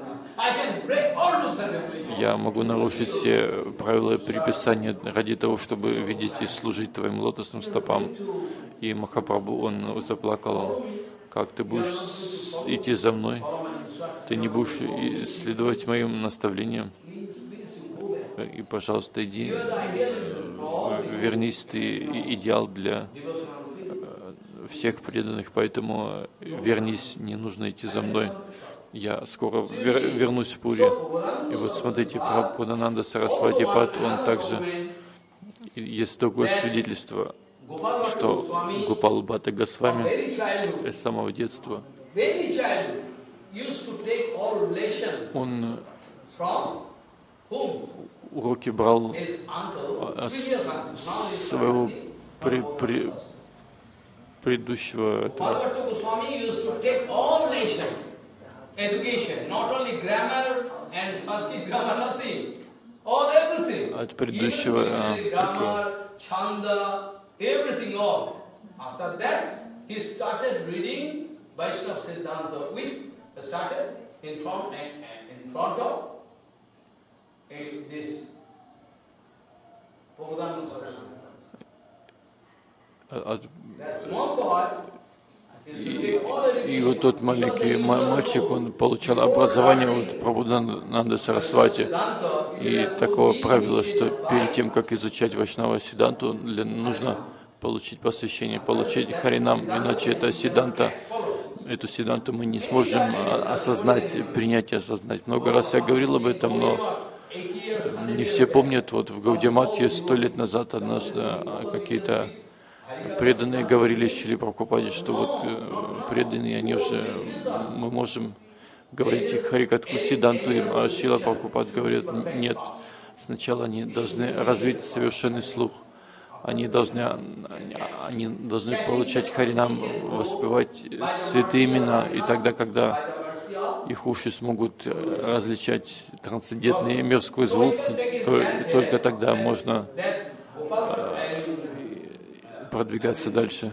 Я могу нарушить все правила и предписания ради того, чтобы видеть и служить твоим лотосным стопам». И Махапрабху, он заплакал: «Как ты будешь идти за мной? Ты не будешь следовать моим наставлениям. И, пожалуйста, иди, вернись, ты идеал для всех преданных, поэтому вернись, не нужно идти за мной. Я скоро вернусь в Пури». И вот смотрите, Прабхупадананда Сарасвати Пад, он также, есть другое свидетельство, что Гопал Бхатта Госвами с самого детства, он уроки брал от своего предыдущего этого. От предыдущего everything all. After that, he started reading Vaishnava Siddhanta started in front of this Bhagavatam Saraswati. That small boy. И вот тот маленький мальчик, он получал образование от Прабхупананды Сарасвати. И такого правила, что перед тем, как изучать Вайшнава Сидданту, нужно получить посвящение, получить Харинам, иначе это Сидданта, эту Сидданту мы не сможем осознать, принять и осознать. Много раз я говорил об этом, но не все помнят. Вот в Гаудия-матхе 100 лет назад однажды какие-то преданные говорили Шрила Прабхупаде, что вот преданные, они уже, мы можем говорить их Харикатху Сидданту, а Шрила Прабхупад говорит: нет, сначала они должны развить совершенный слух, они должны получать Харинам, воспевать святые имена, и тогда, когда их уши смогут различать трансцендентный мирской звук, только тогда можно продвигаться дальше.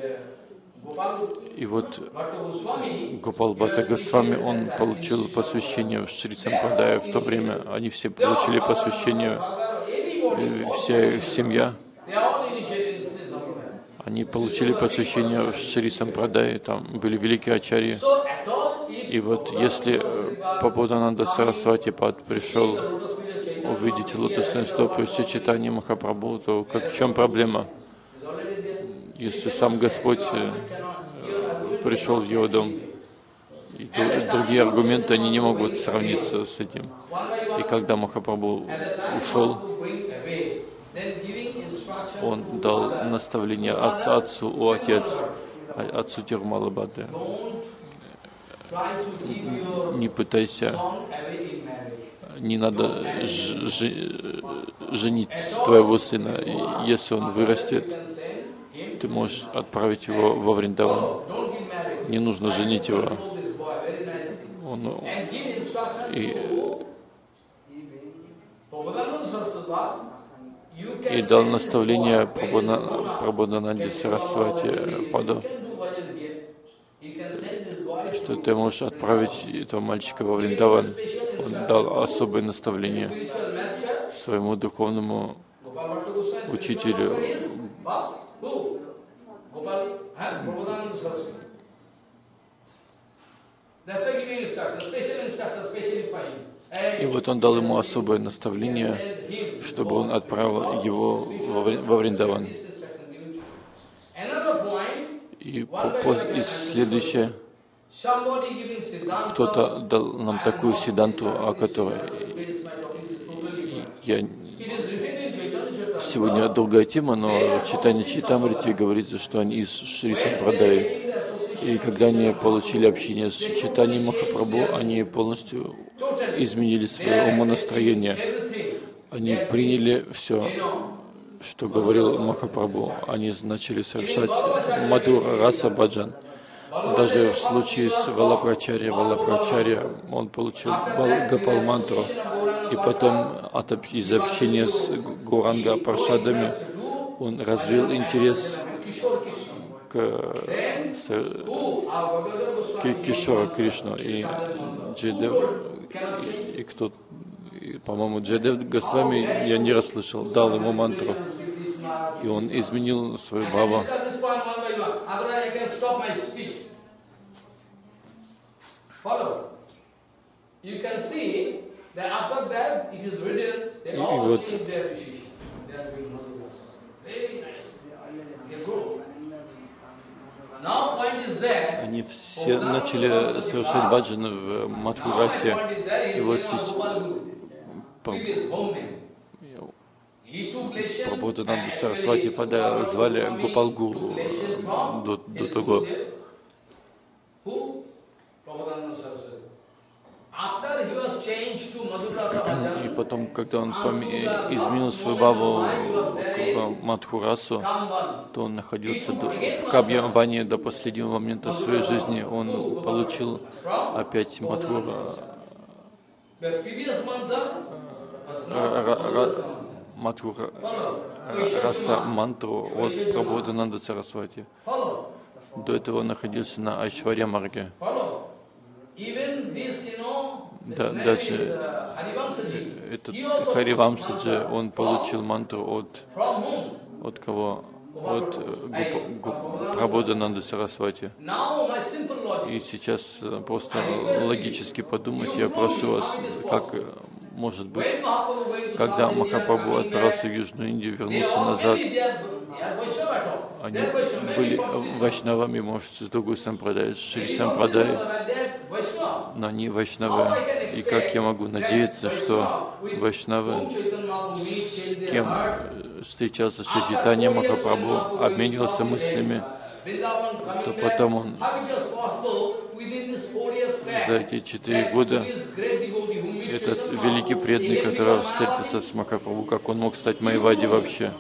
И вот Гопал Бхатта Госвами, он получил посвящение в Шри Сампрадая. В то время они все получили посвящение, вся их семья. Они получили посвящение в Шри Сампрадае, там были великие ачарьи. И вот если Прабхупадананда Сарасвати Пад пришел увидеть лотосные стопы Шри Чайтаньи Махапрабху, то в чем проблема? Если сам Господь пришел в его дом, и другие аргументы, они не могут сравниться с этим. И когда Махапрабху ушел, он дал наставление отцу Тирумала Бхатты: не пытайся, не надо женить твоего сына. Если он вырастет, ты можешь отправить его во Вриндаван. Не нужно женить его. И дал наставление Прабхупадананде Сарасвати Паду, что ты можешь отправить этого мальчика во Вриндаван. Он дал особое наставление своему духовному учителю. И вот он дал ему особое наставление, чтобы он отправил его во Вриндаван. И следующее, кто-то дал нам такую сидданту, о которой я... Сегодня другая тема, но в Чайтанья Чайтамрите говорится, что они из Шри Сампрадаи. И когда они получили общение с Чайтаньей Махапрабху, они полностью изменили свое умонастроение. Они приняли все, что говорил Махапрабху. Они начали совершать Мадхура Раса Баджан. Даже в случае с Валабхачарья, он получил Гопал-мантру, и потом из общения с Гауранга Паршадами он развил интерес к Кишора Кришну, и Джайдев, и кто, по-моему, Джайдев Госвами, я не расслышал, дал ему мантру, и он изменил свою бхаву. И вот они все начали совершать баджаны в Мадхурасе, и вот Прабхупада Сарасвати звали Гопал-гуру до того. И потом, когда он изменил свою бабу к Мадхурасу, то он находился в Кабьямване до последнего момента своей жизни. Он получил опять Мадхура, Мадхура Раса мантру от Прабхупадананда Сарасвати. До этого он находился на Айшварья-марге. Да, даже этот Харивамсаджи, он получил мантру от кого? От Прабхупадананда Сарасвати. И сейчас просто логически подумать, я прошу вас, как может быть, когда Махапрабху отправился в Южную Индию, вернулся назад, они были вайшнавами, может, с другой сампрадай, с Шри Сампрадай, но они вайшнавы. И как я могу надеяться, что вайшнавы, с кем встречался Шри Чайтанья Махапрабху, обменивался мыслями, то потом он за эти 4 года, этот великий преданный, который встретился с Махапрабху, как он мог стать Майявади вообще?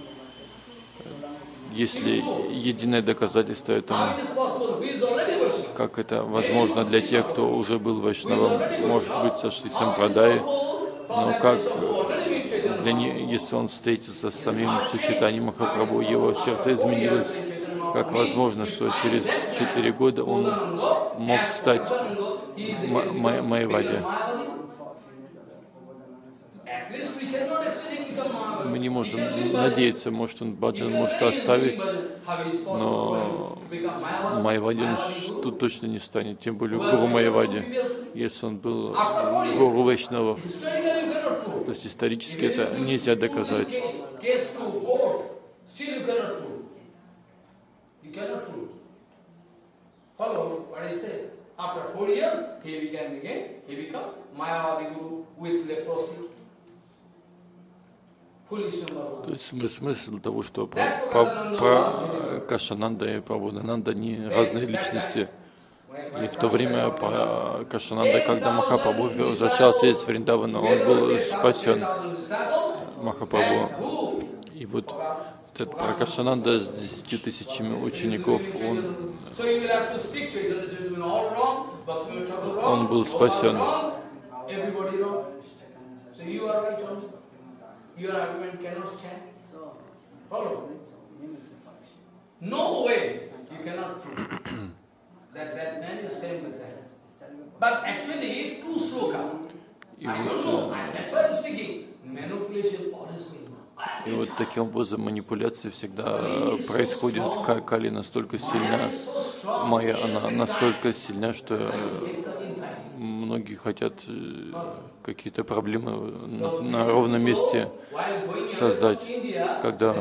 Если единое доказательство этому, как это возможно для тех, кто уже был вайшнавом, может быть, со Шри Сампрадай, но как для них, если он встретился с самим Шри Чайтаньей Махапрабху, его сердце изменилось, как возможно, что через 4 года он мог стать Майявади? Мы не можем надеяться, может он баджан может оставить, но Майявади он тут точно не станет, тем более гуру Майявади, если он был гуру вайшнавов. То есть исторически это нельзя доказать. То есть смысл того, что про Кашананда и Прабхупадананда не разные личности. И в то время Кашананда, когда Махапрабху возвращался из Вриндавана, он был спасен Махапрабху. И вот этот Пракашананда с 10 тысячами учеников, он был спасен. И вот таким образом манипуляции всегда происходят. Кали настолько сильна, Майя, она настолько сильна, что многие хотят какие-то проблемы на ровном месте создать. Когда,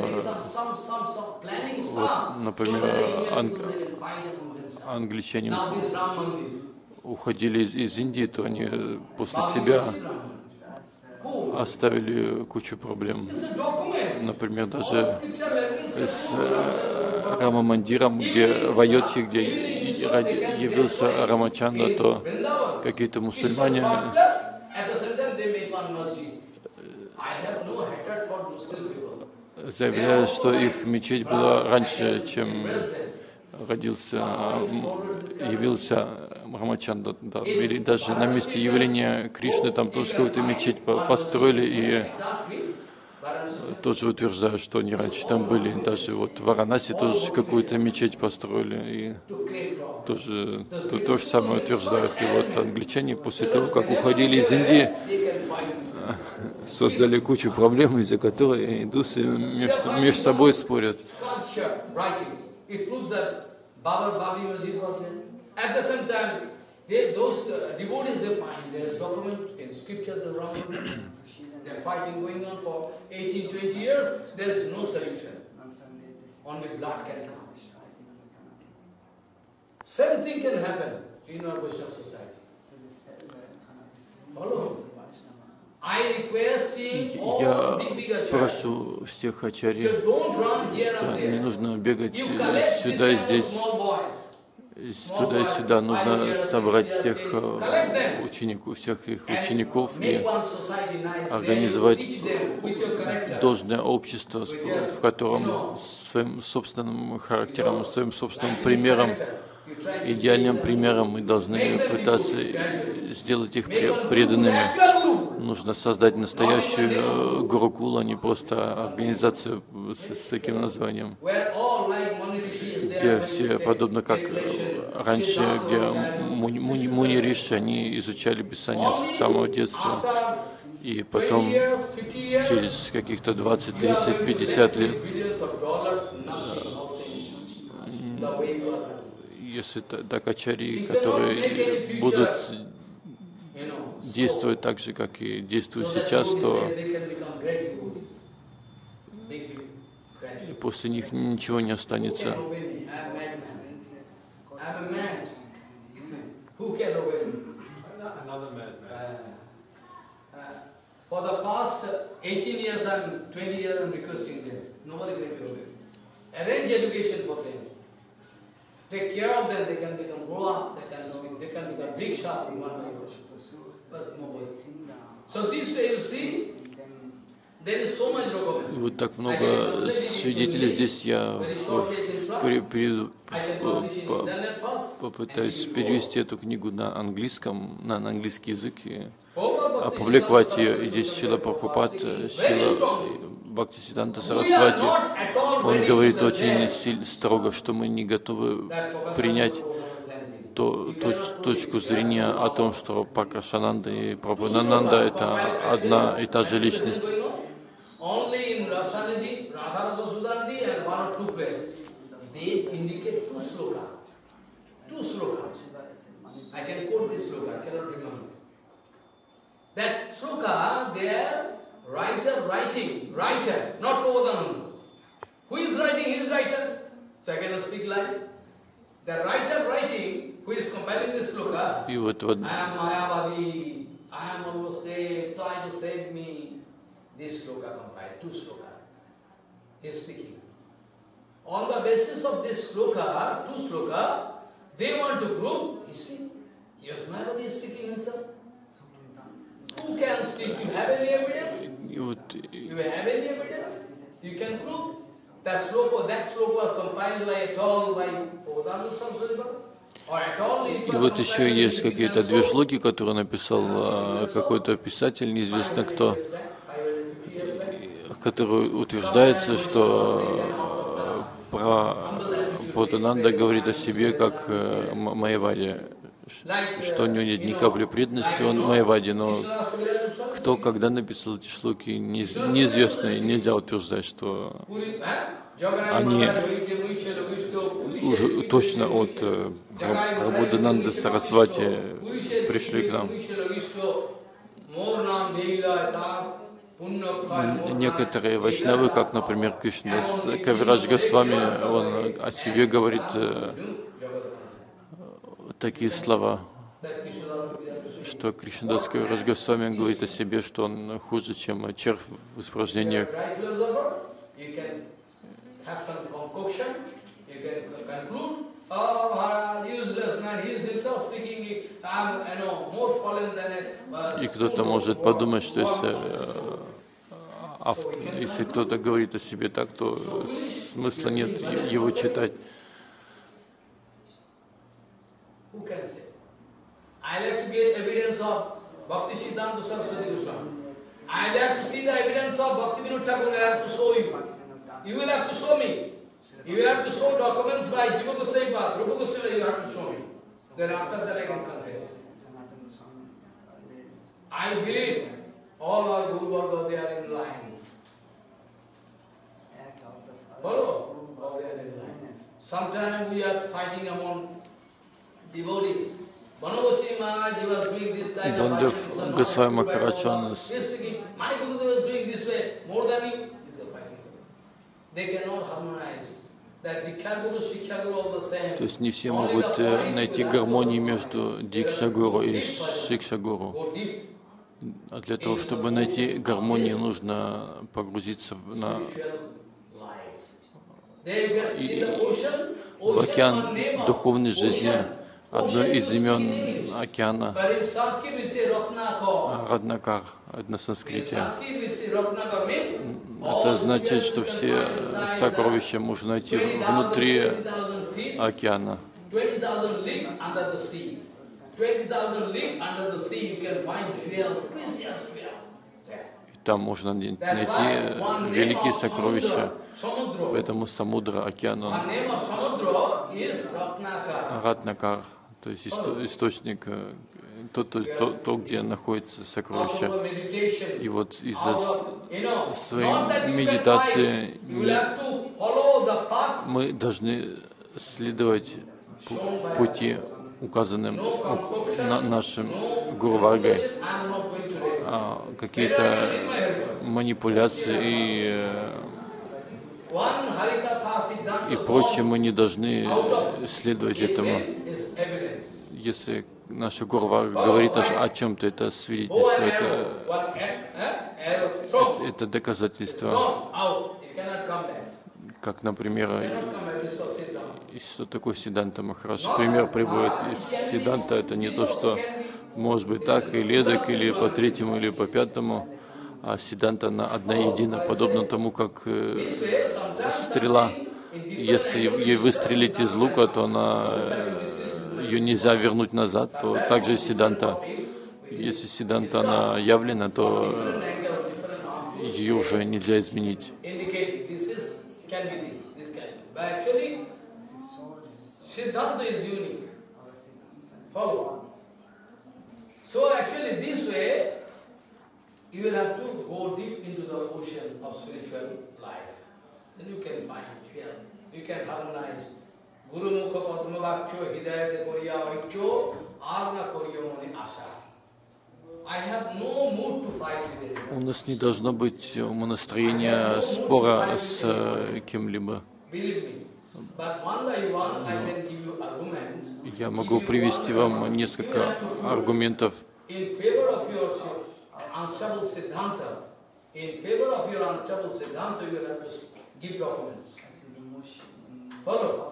вот, например, англичане уходили из Индии, то они после себя оставили кучу проблем. Например, даже с Рамамандиром, где в Айодхе, где явился Рамачандра, то какие-то мусульмане заявляют, что их мечеть была раньше, чем явился Рамачандра, да, или даже на месте явления Кришны там тоже какую-то мечеть построили, и тоже утверждают, что они раньше там были. Даже вот в Варанаси тоже какую-то мечеть построили, и тоже то же самое утверждают. И вот англичане после того, как уходили из Индии, создали кучу проблем, из-за которых индусы между собой спорят. They're fighting going on for 18-20 years, there is no solution. Only blood can come. Same thing can happen in our Vaishnava society. Follow? I request all big acharyas. Я прошу всех ачарьев, Don't run here что and there. не нужно бегать You collect сюда и this kind of здесь, small boys. туда и сюда. Нужно собрать всех учеников, и организовать должное общество, в котором своим собственным характером, своим собственным примером, идеальным примером мы должны пытаться сделать их преданными. Нужно создать настоящую гурукулу, а не просто организацию с таким названием, где все, подобно как раньше, где муни-риши, они изучали Писание с самого детства, и потом через каких-то 20, 30, 50 лет, если так ачарьи, которые будут действовать так же, как и действуют сейчас, то после них ничего не останется. For the past 18 years and 20 years I'm requesting them. Nobody can be obeyed. Arrange education for them. Take care of them, they can become grow up, they can become big shot in one way. But nobody. So this way you see, there is so much document. И вот так много свидетелей здесь. Я попытаюсь перевести эту книгу на английском, на английский язык и опубликовать ее. И здесь Шрила Прабхупад, Шрила Бхактисиданта Сарасвати, он говорит очень строго, что мы не готовы принять точку зрения о том, что Пракашананда и Прабхупананда — это одна и та же личность. That sloka, there, writer, not Prabhupada. Who is writing? He is writer. So I cannot speak like. The writer writing, who is compiling this sloka, I am Mayavadi, I am almost trying to save me. This sloka compiled, 2 sloka. He is speaking. On the basis of this sloka, 2 sloka, they want to prove, you see, yes, Mayavadi is speaking himself. Who can speak? You have any evidence? You have any evidence? You can prove that sloka was compiled by at all by Prabhupada Saraswati. И вот еще есть какие-то 2 шлоки, которые написал какой-то писатель, неизвестно кто, который утверждается, что Прабхупада говорит о себе как Майявади, что у него нет ни капли преданности, он Майявади, но кто, когда написал эти шлоки, неизвестно, и нельзя утверждать, что они уже точно от Прабхупананды Сарасвати пришли к нам. Некоторые вайшнавы, как, например, Кришнадас Кавирадж Госвами, он о себе говорит такие слова, что Кришнадас Кавирадж Госвами говорит о себе, что он хуже, чем червь в испражнениях. И кто-то может подумать, что если кто-то говорит о себе так, то смысла нет его читать. I like to get evidence of Bhakti Siddhanta Saraswati Goswami. I like to see the evidence of Bhaktivinoda Thakur. I have to show you. You will have to show me. You will have to show documents by Jiva Goswami, Rupa Goswami. You have to show me. Then after that I can confess. I believe all our Guru Varga, they are in line. Follow? All they are in line. Sometimes we are fighting among devotees. Banavasi Maharaj, he was doing this like Бандев Госвами Махарадж, my Guru was doing this way, more than you. They cannot harmonize. That Dikha Guru, Shiksha Guru all the same. То есть не все могут найти гармонию между Дикша-гуру и Шикша-гуру. А для того, чтобы найти гармонию, нужно погрузиться в океан духовной жизни. Одно из имен океана Раднакар, на санскрите. Это значит, что все сокровища можно найти внутри океана. И там можно найти великие сокровища. Поэтому Самудра, океан, Раднакар, то есть источник, то, где находится сокровище. И вот из-за своей медитации мы должны следовать пути, указанным нашим Гуру Варгой. Какие-то манипуляции и прочее мы не должны следовать этому. Если наша Гуру Варга говорит о чем-то, это свидетельство, это доказательство. Как, например, что такое Сиддханта Махарадж. Пример приводит из Сиддханта, это не то, что может быть так, или эдак, или по третьему, или по пятому. А Сиддханта она одна едина, подобно тому, как стрела. Если ей выстрелить из лука, то ее нельзя вернуть назад, то также Сиддханта. Если Сиддханта она явлена, то ее уже нельзя изменить. You will have to go deep into the ocean of spiritual life. Then you can find real. You can harmonize. Guru Mukha Padma Vakcho Hidayate Koriya Vaikcho Agna Koriya Mone Asa. I have no mood to fight with it. У нас не должно быть умонастроения спора с кем-либо. Я могу привести вам несколько аргументов. Unstable Siddhanta. In favor of your unstable Siddhanta, you will have to give documents. Follow?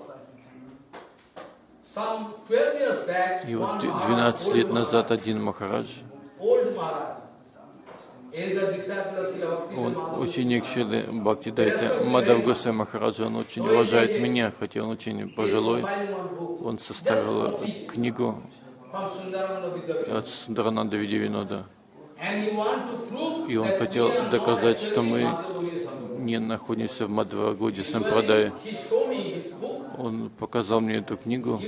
Some 12 years back, И вот 12 лет назад один Махарадж, он ученик Шрилы Бхактидайты Мадхава Госвами Махараджа, он очень уважает меня, хотя он очень пожилой. Он составил книгу от Сундарананда Видявинода. И он хотел доказать, что мы не находимся в Мадхва Гауди Сампрадае. Он показал мне эту книгу,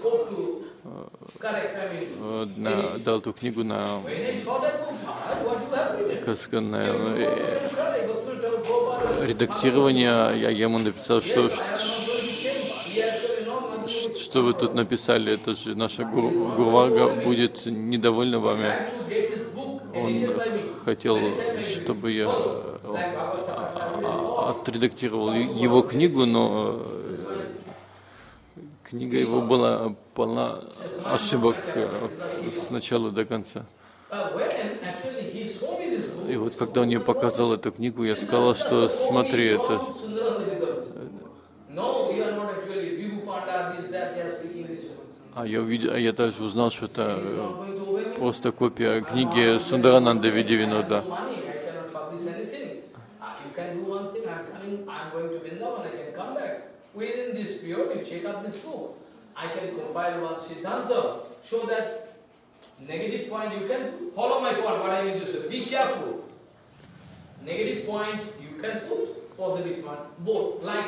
дал эту книгу на редактирование. Я ему написал, что вы тут написали, это же наша Гуру Варга будет недовольна вами. Он хотел, чтобы я отредактировал его книгу, но книга его была полна ошибок с начала до конца. И вот когда он мне показал эту книгу, я сказал, что смотри, это... я также узнал, что это просто копия книги Сундарананда Видявинода. negative point, you can follow my point, what I mean to say. Be careful. Negative point, you can put positive point. Both, like,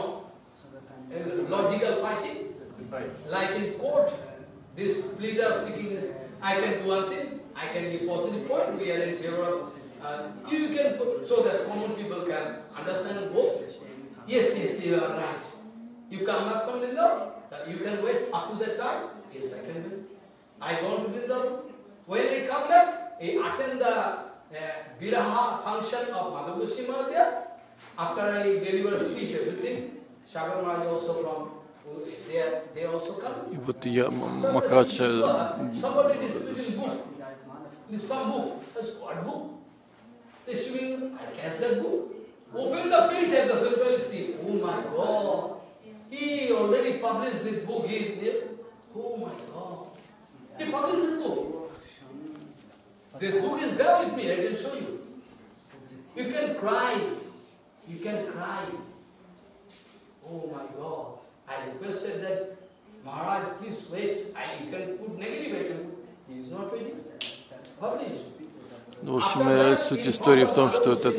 logical fighting. Like in court, this leader speaking is, I can do one thing, I can give positive point, we are in favor of, you can put, so that common people can understand both. Yes, you are right. You come back from Vrindavan, you can wait up to that time. Yes, I can wait. I go to Vrindavan. When I come back, I attend the Viraha function of Madhav Goswami Maharaj. After I deliver speech, everything, Shagar Maharaj also from, they also come. И вот я, Махарадж, Somebody distributing book. In some book, that's what book? Distributing, I guess that book. Open the page and the simple see. Oh my God! He already published this book. Oh my God! He published this book. This book is there with me. I can show you. You can cry. You can cry. Oh my God! I requested that Maharaj, please wait. You can put negative. He is not waiting. Publish. В общем, суть истории в том, что этот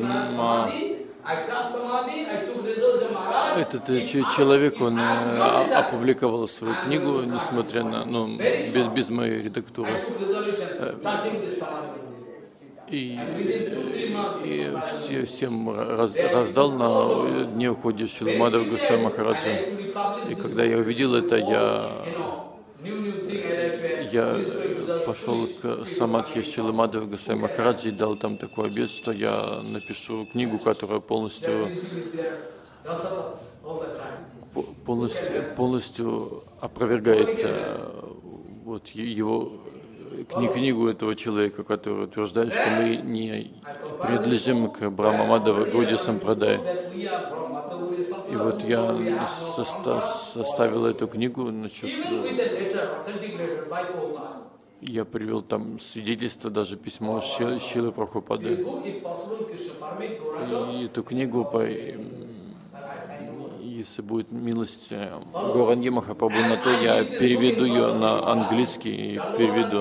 человек, он опубликовал свою книгу, несмотря на, без моей редактуры. И всем раздал на дне ухода Шрилы Мадхава Госвами Махараджа. И когда я увидел это, я пошел к Самадхи Шрилы Мадхава Госвами Махараджи и дал там такой обет, что я напишу книгу, которая полностью опровергает вот его книгу этого человека, который утверждает, что мы не принадлежим к Брахма Мадхава Гауди Сампрадай. И вот я составил эту книгу, значит, я привел там свидетельство, даже письмо Шрилы Прабхупады. И эту книгу, если будет милость Гауранги Махапрабху на то, я переведу ее на английский и переведу.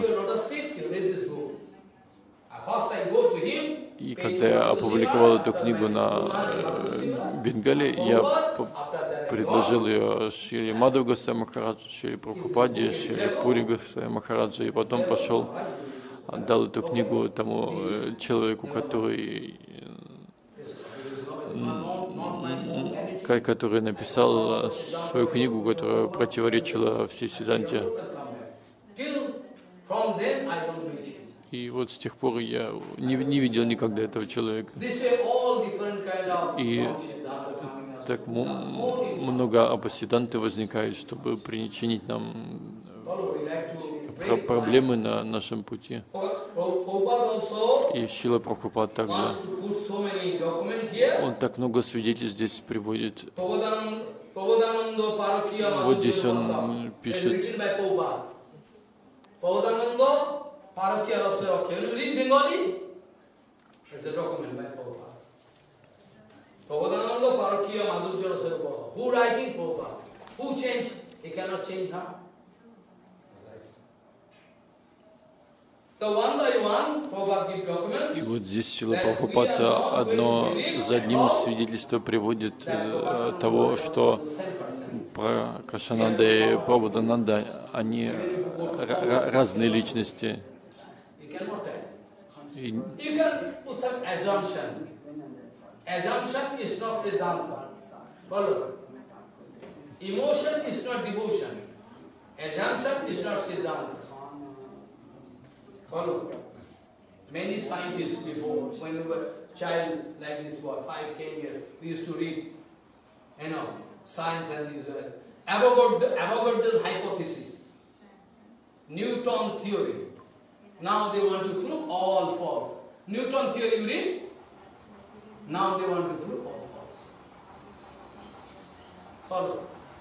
И когда я опубликовал эту книгу на Бенгале, я предложил ее Шриле Мадхава Госвами Махараджу, Шриле Прабхупаде, Шриле Пури Госвами Махараджу, и потом пошел, отдал эту книгу тому человеку, который написал свою книгу, которая противоречила всей Сиддханте. И вот с тех пор я не видел никогда этого человека. И так много апасиданты возникает, чтобы причинить нам проблемы на нашем пути. И Шрила Прабхупад также. Он так много свидетельств здесь приводит. Вот здесь он пишет. Parokia Rasera. Can you read Bengali? There's a document by Prabhupada. Prabhupada Parokia Madhurya Rasera. Who writing Prabhupada? Who changed? He cannot change now. So one by one, Prabhupada give documents. И вот здесь Шрила Прабхупад одно за одним свидетельство приводит того, что про Кришнананда и Прабхупадананда, они разные личности. You can put some assumption. Assumption is not Siddhanta. Follow. Emotion is not devotion. Assumption is not Siddhanta. Follow. Many scientists before, when we were a child like this, 5, 10 years, we used to read, science and these Avogadro's hypothesis, Newton theory. Now they want to prove all false. Newton theory you read? Now they want to prove all false. Follow.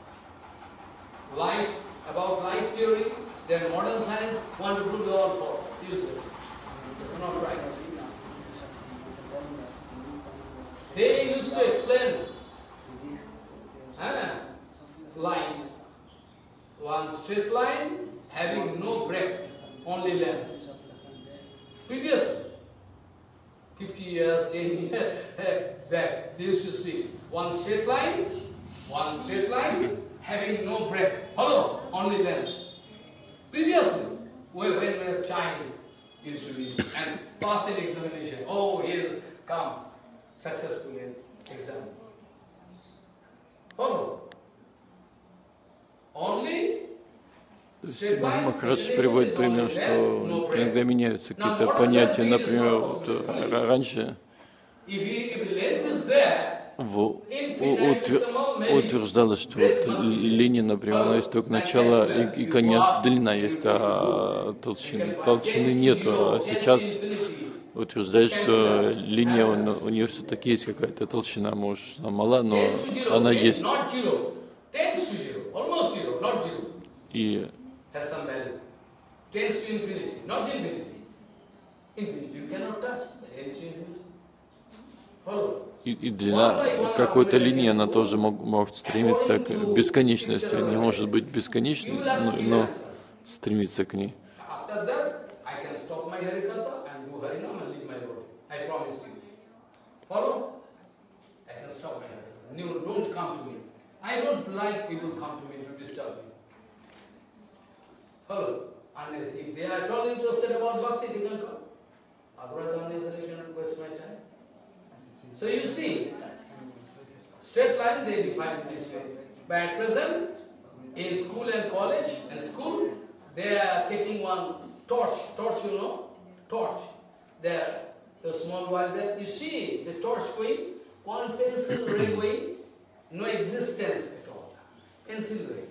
About light theory, then modern science want to prove all false. Useless. It's not right. They used to explain light. One straight line having no breadth, only length. Previously, 50 years, 10 years back, they used to speak one straight line, having no breath, hollow, only length. Previously, when we were child, used to be, and passing examination, oh, he has come successfully in exam. Follow. Only Махарадж приводит пример, что иногда меняются какие-то понятия. Например, вот раньше утверждалось, что вот линия, например, она есть только начало и конец, длина есть, а толщины нету. А сейчас утверждает, что линия у нее все-таки есть какая-то толщина, может, она мала, но она есть. И и длина какой-то линии, она тоже может стремиться к бесконечности. Не может быть бесконечной, но стремиться к ней. Follow. Unless if they are at all interested about bhakti, they can come. Otherwise, unnecessarily cannot waste my time. So you see, straight line they define it this way. But at present, in school and college and school, they are taking one torch, you know, torch. There, the small while there, you see the torch going, one pencil ray going, no existence at all. Pencil ray.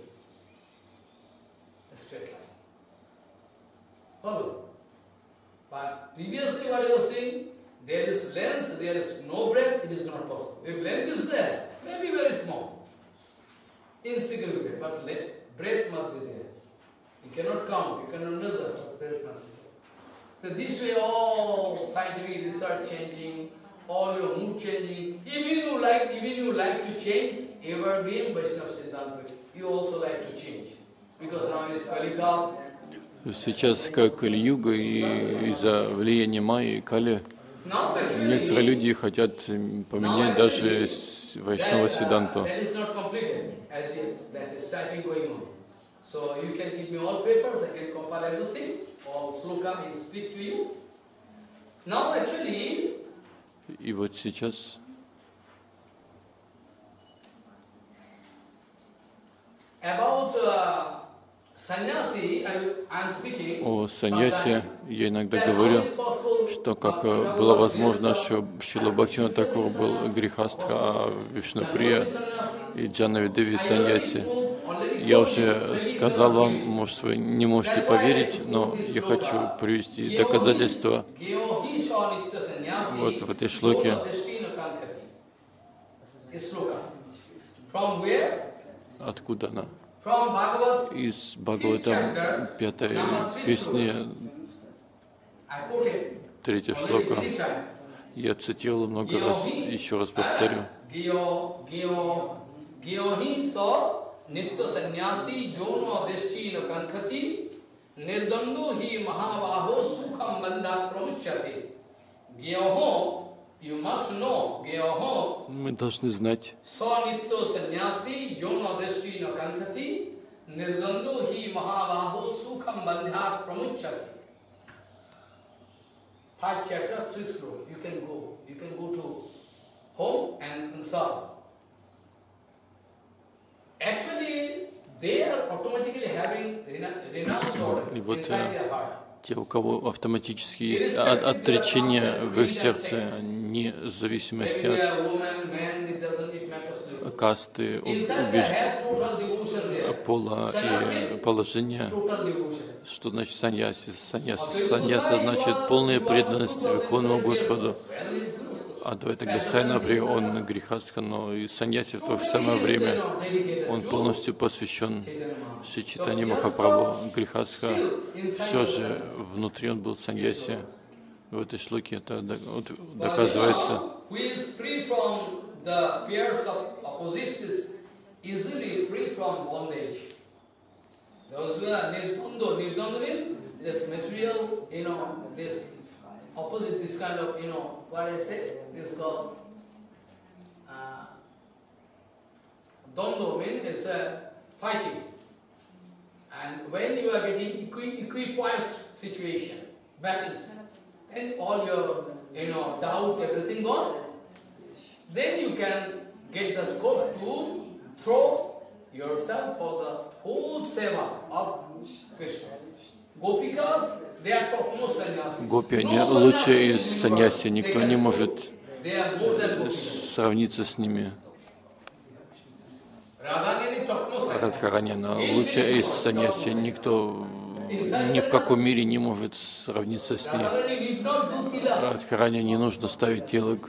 A straight line. Follow. But previously what I was saying, there is length, there is no breadth, it is not possible. If length is there, maybe very small, insignificant, but breadth must be there. You cannot count, you cannot measure, but breadth must be there. So this way all scientific research changing, all your mood changing, even you like to change, evergreen Vaishnava Siddhanta, you also like to change. Because now is Kalika. Сейчас как Кали-юга, и из-за влияния Майи и Кали некоторые люди хотят поменять даже Вайшнава Сиддханту. И вот сейчас о саньясе я иногда говорю, что как было возможно, что Шрила Бхактивинода Тхакур был грехастха, а Вишнуприя и Джанави Деви саньяси. Я уже сказал вам, может, вы не можете поверить, но я хочу привести доказательства вот в этой шлоке. Откуда она? Из Бхагаватам 5-й песни, 3-я шлока. Я цитировал много раз, еще раз повторю. You must know, мы должны знать, Third chapter, 3 sloka. You can go to home and consult. Actually, they are automatically having renounced order inside their heart. Те, у кого автоматически есть отречение в их сердце, вне зависимости от касты, пола и положения. Что значит саньяси? Саньяса значит полная преданность Верховному Господу. Адвайта Госвами, например, он грехастха, но и саньяси в то же самое время он полностью посвящен Шри Чайтанье Махапрабху. Грехастха, все же внутри он был саньяси. В этой шлоке это доказывается. opposite this kind of, what I say, this is called Dondo means it's fighting. And when you are getting equipoised situation, balance, then all your, doubt, everything gone, then you can get the scope to throw yourself for the whole seva of Krishna. Gopikas, they are topmost sannyasi. Гопи, они лучшие из саньяси, никто не может сравниться с ними. Радхарани, она лучшая из саньяси, никто ни в каком мире не может сравниться с ней. Радхарани не нужно ставить телок.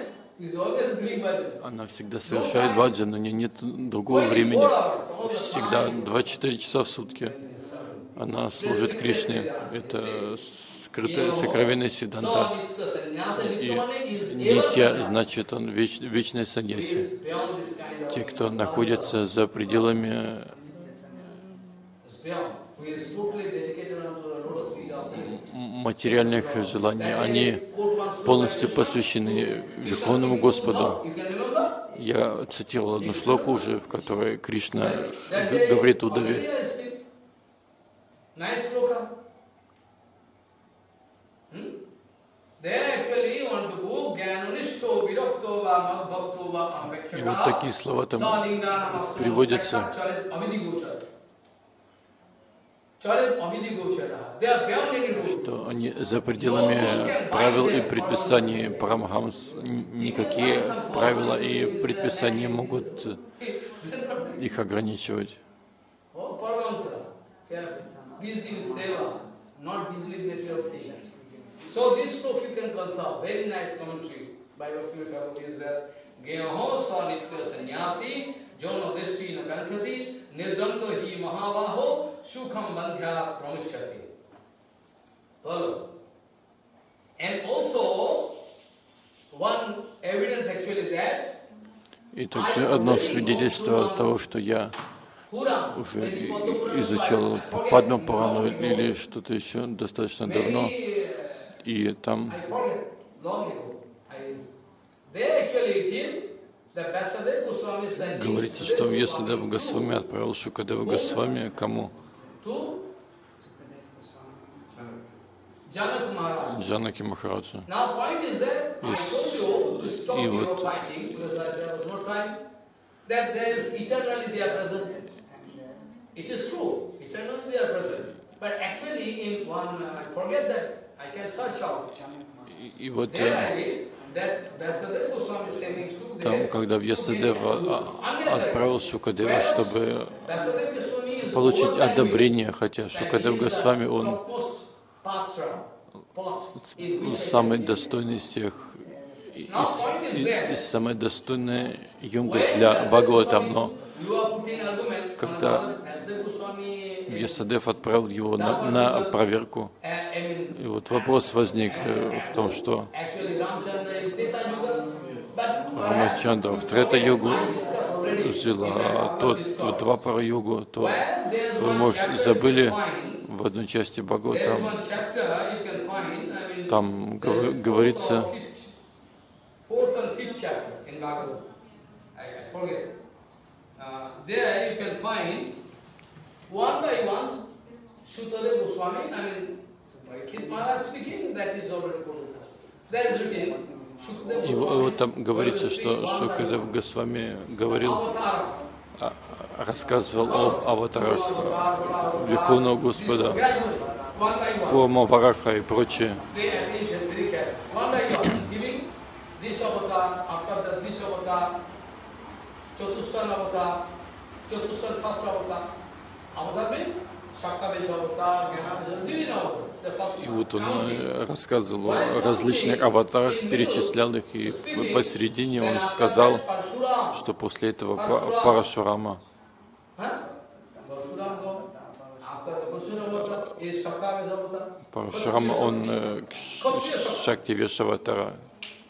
Она всегда совершает баджан, у нее нет другого времени. Всегда 24 часа в сутки. Она служит Кришне. Это скрытая, сокровенная сиддханта. И нитья, значит, он вечный саньяси. Те, кто находятся за пределами материальных желаний, они полностью посвящены Верховному Господу. Я цитировал одну шлоку уже, в которой Кришна говорит Удаве. И вот такие слова там приводятся. Что они за пределами правил и предписаний Парамахамс. Никакие правила и предписания могут их ограничивать. So this book you can consult, very nice commentary by Bhakti Thakur is Geho Sanitya Sannyasi, Jono Deshti Nagankati, Nirdando Hi Mahavaho, Sukham Bandhya Pramuchati. Follow. And also, one evidence actually that И также одно свидетельство того, что я уже изучал Падма Пурану или что-то еще достаточно давно. И там говорится, что Вьясадева Госвами отправил Шукадева Госвами кому? Джанаки Махараджа. И вот И вот там, когда Вьясадева отправил Шукадева, чтобы получить одобрение, хотя Шукадев Госвами, он самый достойный из всех, самая достойная емкость для Бхагаватам, но когда Вьясадев отправил его на проверку, и вот вопрос возник в том, что Рамачандра в Трета-йогу жил, а тот в Двапара-йогу, то вы, может, забыли в одной части Бхагаватам, там говорится, one by one, Sutadeva Goswami, Kit Maharaj speaking, that is already quoted. That is written. И вот там говорится, что Шукадев Госвами говорил, рассказывал об аватарах Верховного Господа, Курма Вараха и прочее. И вот он рассказывал о различных аватарах, перечислял их, и посередине он сказал, что после этого Парашурама, он Шактивеш-аватара.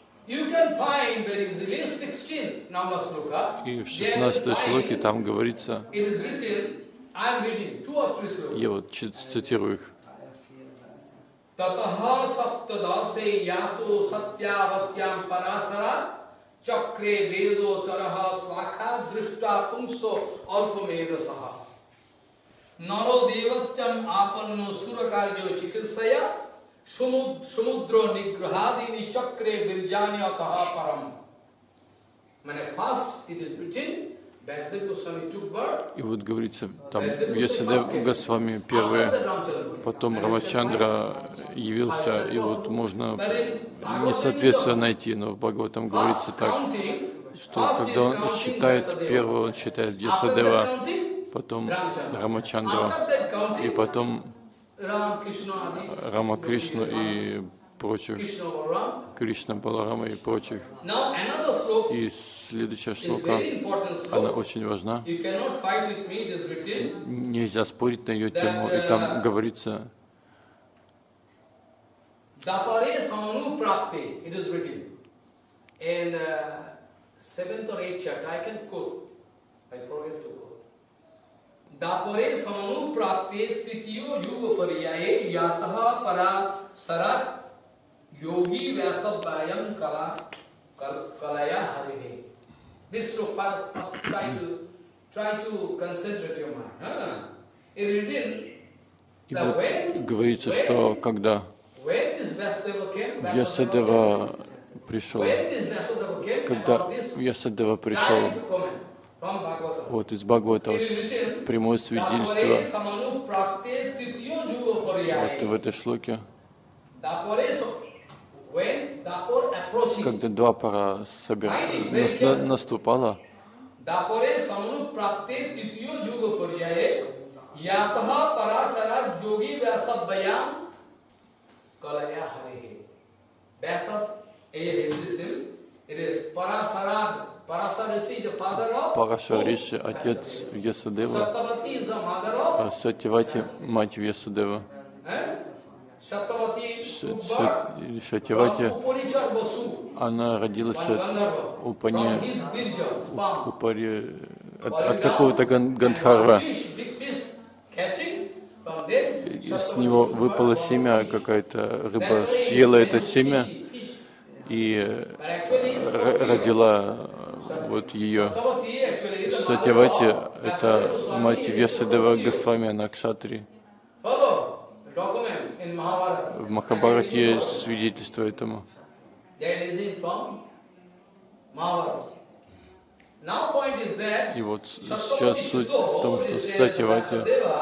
И в 16 шлоке там говорится, я вот цитирую их. Tataha saptadase yato satyavatyam parasara chakre vedo taraha svakha drishta pungso alpameda saha. Naro devatyam apanno surakaryo chikilsaya Sumudro nigrahadini chakre virjani ataha param. First it is written, Vyasadeva Goswami took birth. И вот говорится, там Вьясадева Госвами первый, потом Рамачандра явился, и вот можно несоответствие найти, но в Бхагаватам говорится так, что когда он считает первого, он считает Вьясадева, потом Рамачандра, и потом Рама Кришну и прочих, Кришна Баларама и прочих. И следующая шлока, она очень важна. Нельзя спорить на ее тему, и там говорится, Dapare Samanu Prapti, it is written in 7th or 8th chapter. I can quote. I forget to quote. Dapare Samanu Prapti Titiyo Yuga Pariyaye Yataha Para Sarat Yogi Vyasabhayam Kalaya Harihe. This sloka must try to concentrate your mind. It is written и that вот говорится, что когда Вьясадева пришел, когда Вьясадева пришел, вот из Бхагавата прямое свидетельство, вот в этой шлоке, когда Двапара наступала, Kalaya Harihe. Vyasad is it is Parasarad. Parasar is the father of Парашариши, отец Вьясадева, Satyavati is the mother of Сатьявати, мать Вьясадева, Satyavati Сатьявати, Upanichar Basu она родилась от from his Virja, sperm. от какого-то Гандхарва. Big fish catching. Из него выпало семя, какая-то рыба съела это семя и родила вот ее. Сатьявати — это мать Вьясадева Госвами, она кшатри. В Махабхарате есть свидетельство этому. И вот сейчас суть в том, что Сатьявати,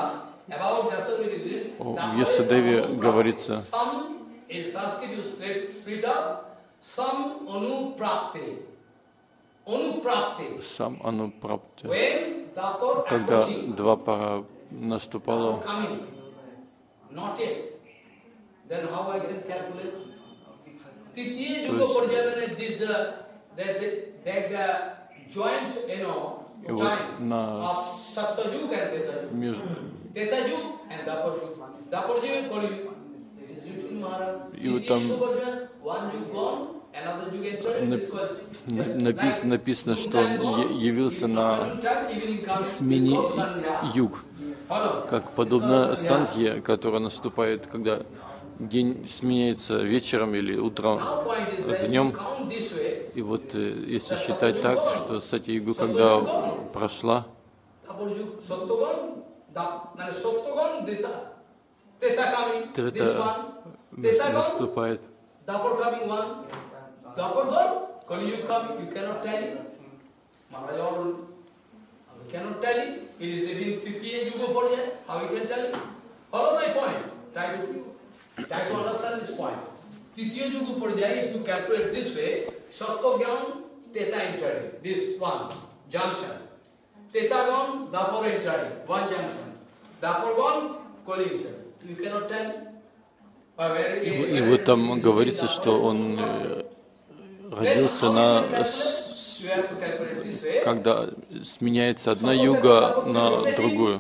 о Вьясадеве говорится, сам Анупрапти. Когда Двапара наступала, и вот на и вот там написано, что он явился на смене юг, как подобно Сандхье, которая наступает, когда день сменяется вечером или утром, днем. И вот если считать так, что Сатья-юга, когда прошла, Трета наступает. Try to understand this point. Titiya Yuga Parjaya, if you calculate this way, Sattva-gyan, Teta entering, this one, junction. Teta-gyan, Dapara entering, one junction. Dapara-gyan, Kali entering. You cannot tell. И вот там говорится, что он родился когда сменяется одна юга на другую.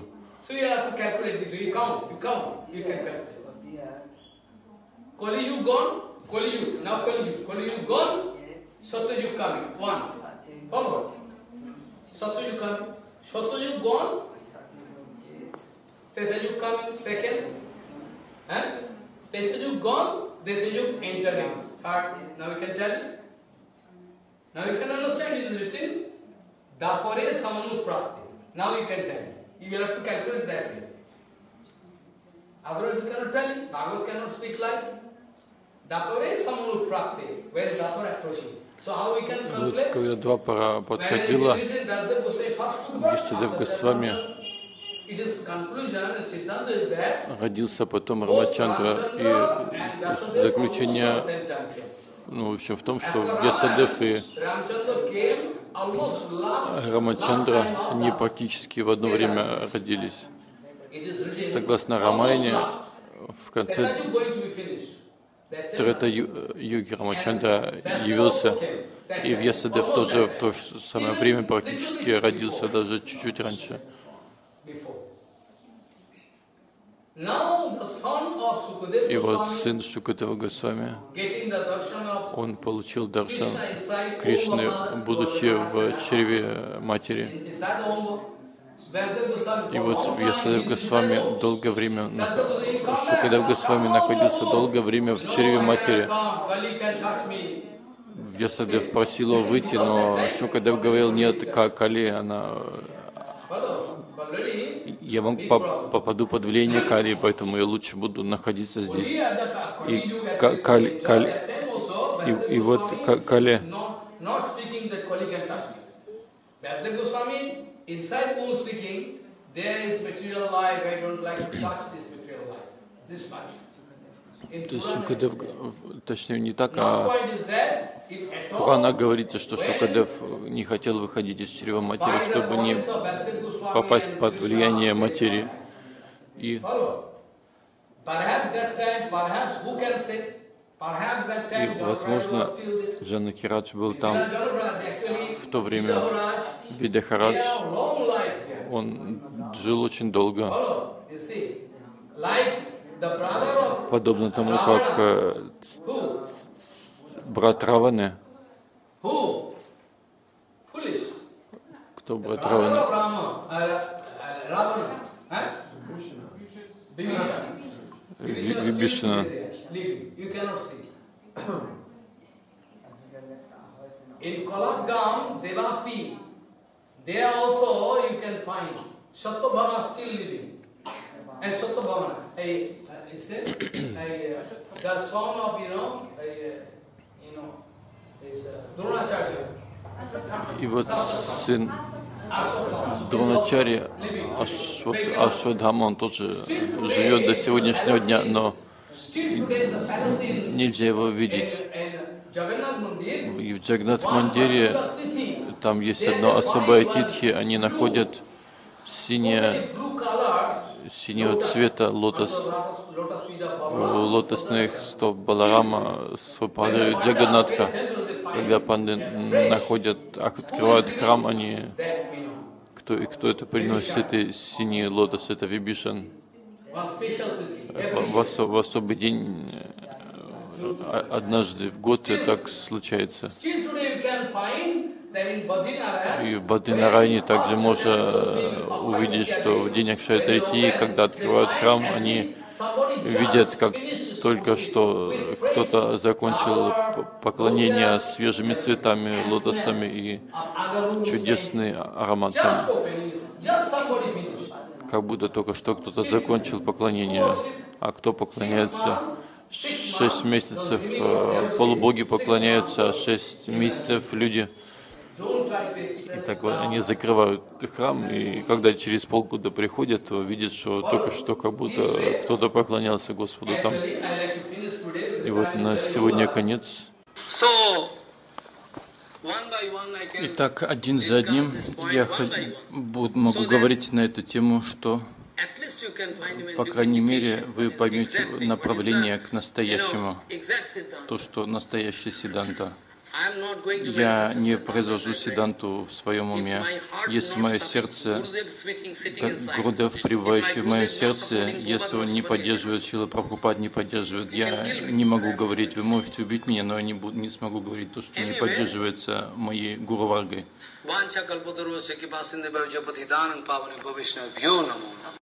Kali Yuga gone, Kali Yuga, now Kali Yuga gone, Satyayuga coming, one. Follow? Satyayuga coming, Satyayuga gone, Tretayuga coming, second. Tetrayug gone, Tetrayug entered in. Third, now we can tell. Now you can understand it is written, Dapare Samanu Prapti. Now you can tell. You will have to calculate that way. Otherwise you cannot tell. Bhagavad cannot speak like Dapare Samanu Prapti. Where is Dapare approaching? So how we can calculate? Когда Двапара подходила, Вьясадев Госвами родился потом Рамачандра, и заключение, в общем, в том, что Вьясадев и Рамачандра, они практически в одно время родились. Согласно Рамайне, в конце Трета-юги Рамачандра явился, и Вьясадев тоже в то же самое время практически родился, даже чуть-чуть раньше. И вот сын Шукадева Госвами, он получил даршан Кришны, будучи в чреве матери. И вот Вьясадев Госвами долгое время, Шукадев Госвами находился долгое время в чреве матери. Вьясадев просил его выйти, но Шукадев говорил: нет, Кали, я попаду под влияние Кали, поэтому я лучше буду находиться здесь. И вот Кали. То есть Шукадев, точнее не так, а Пурана говорится, что Шукадев не хотел выходить из чрева матери, чтобы не попасть под влияние материи. И возможно, Джанакирадж был там в то время. Видяхарадж, он жил очень долго. Подобно тому, как брат Раваны. Кто брат Раваны? Вибишана. In Kolatgam, Devapi, there also you can find Satyabhama still living. And Satyabhama, the son of, is Dronacharya. И вот сын Дроначарьи, Ашвадхама, он тоже живет до сегодняшнего дня, но нельзя его видеть. И в Джаганнат-мандире там есть одно особое титхи, они находят синего цвета лотос. У лотосных стоп Баларама Свапады Джаганнатха. Когда панды открывают храм, они кто это приносит, это синий лотос, это Вибишан. В особый день, однажды в год так случается. И в Бадри-Нарайне также можно увидеть, что в день Акшая-Тритии, когда открывают храм, они видят, как только что кто-то закончил поклонение свежими цветами, лотосами и чудесный аромат там. Как будто только что кто-то закончил поклонение. А кто поклоняется? 6 месяцев полубоги поклоняются, а 6 месяцев люди. И так вот они закрывают храм, и когда через полгода приходят, то видят, что только что как будто кто-то поклонялся Господу там. И вот на сегодня конец. Итак, один за одним я могу говорить на эту тему, что, по крайней мере, вы поймете направление к настоящему, то, что настоящая Сиддханта. Я не произвожу Сиддханту в своем уме. Если мое сердце, Гурудев, пребывающий в моем сердце, если он не поддерживает, Шрила Прабхупад не поддерживает, я не могу говорить. Вы можете убить меня, но я не смогу говорить то, что не поддерживается моей Гуру Варгой.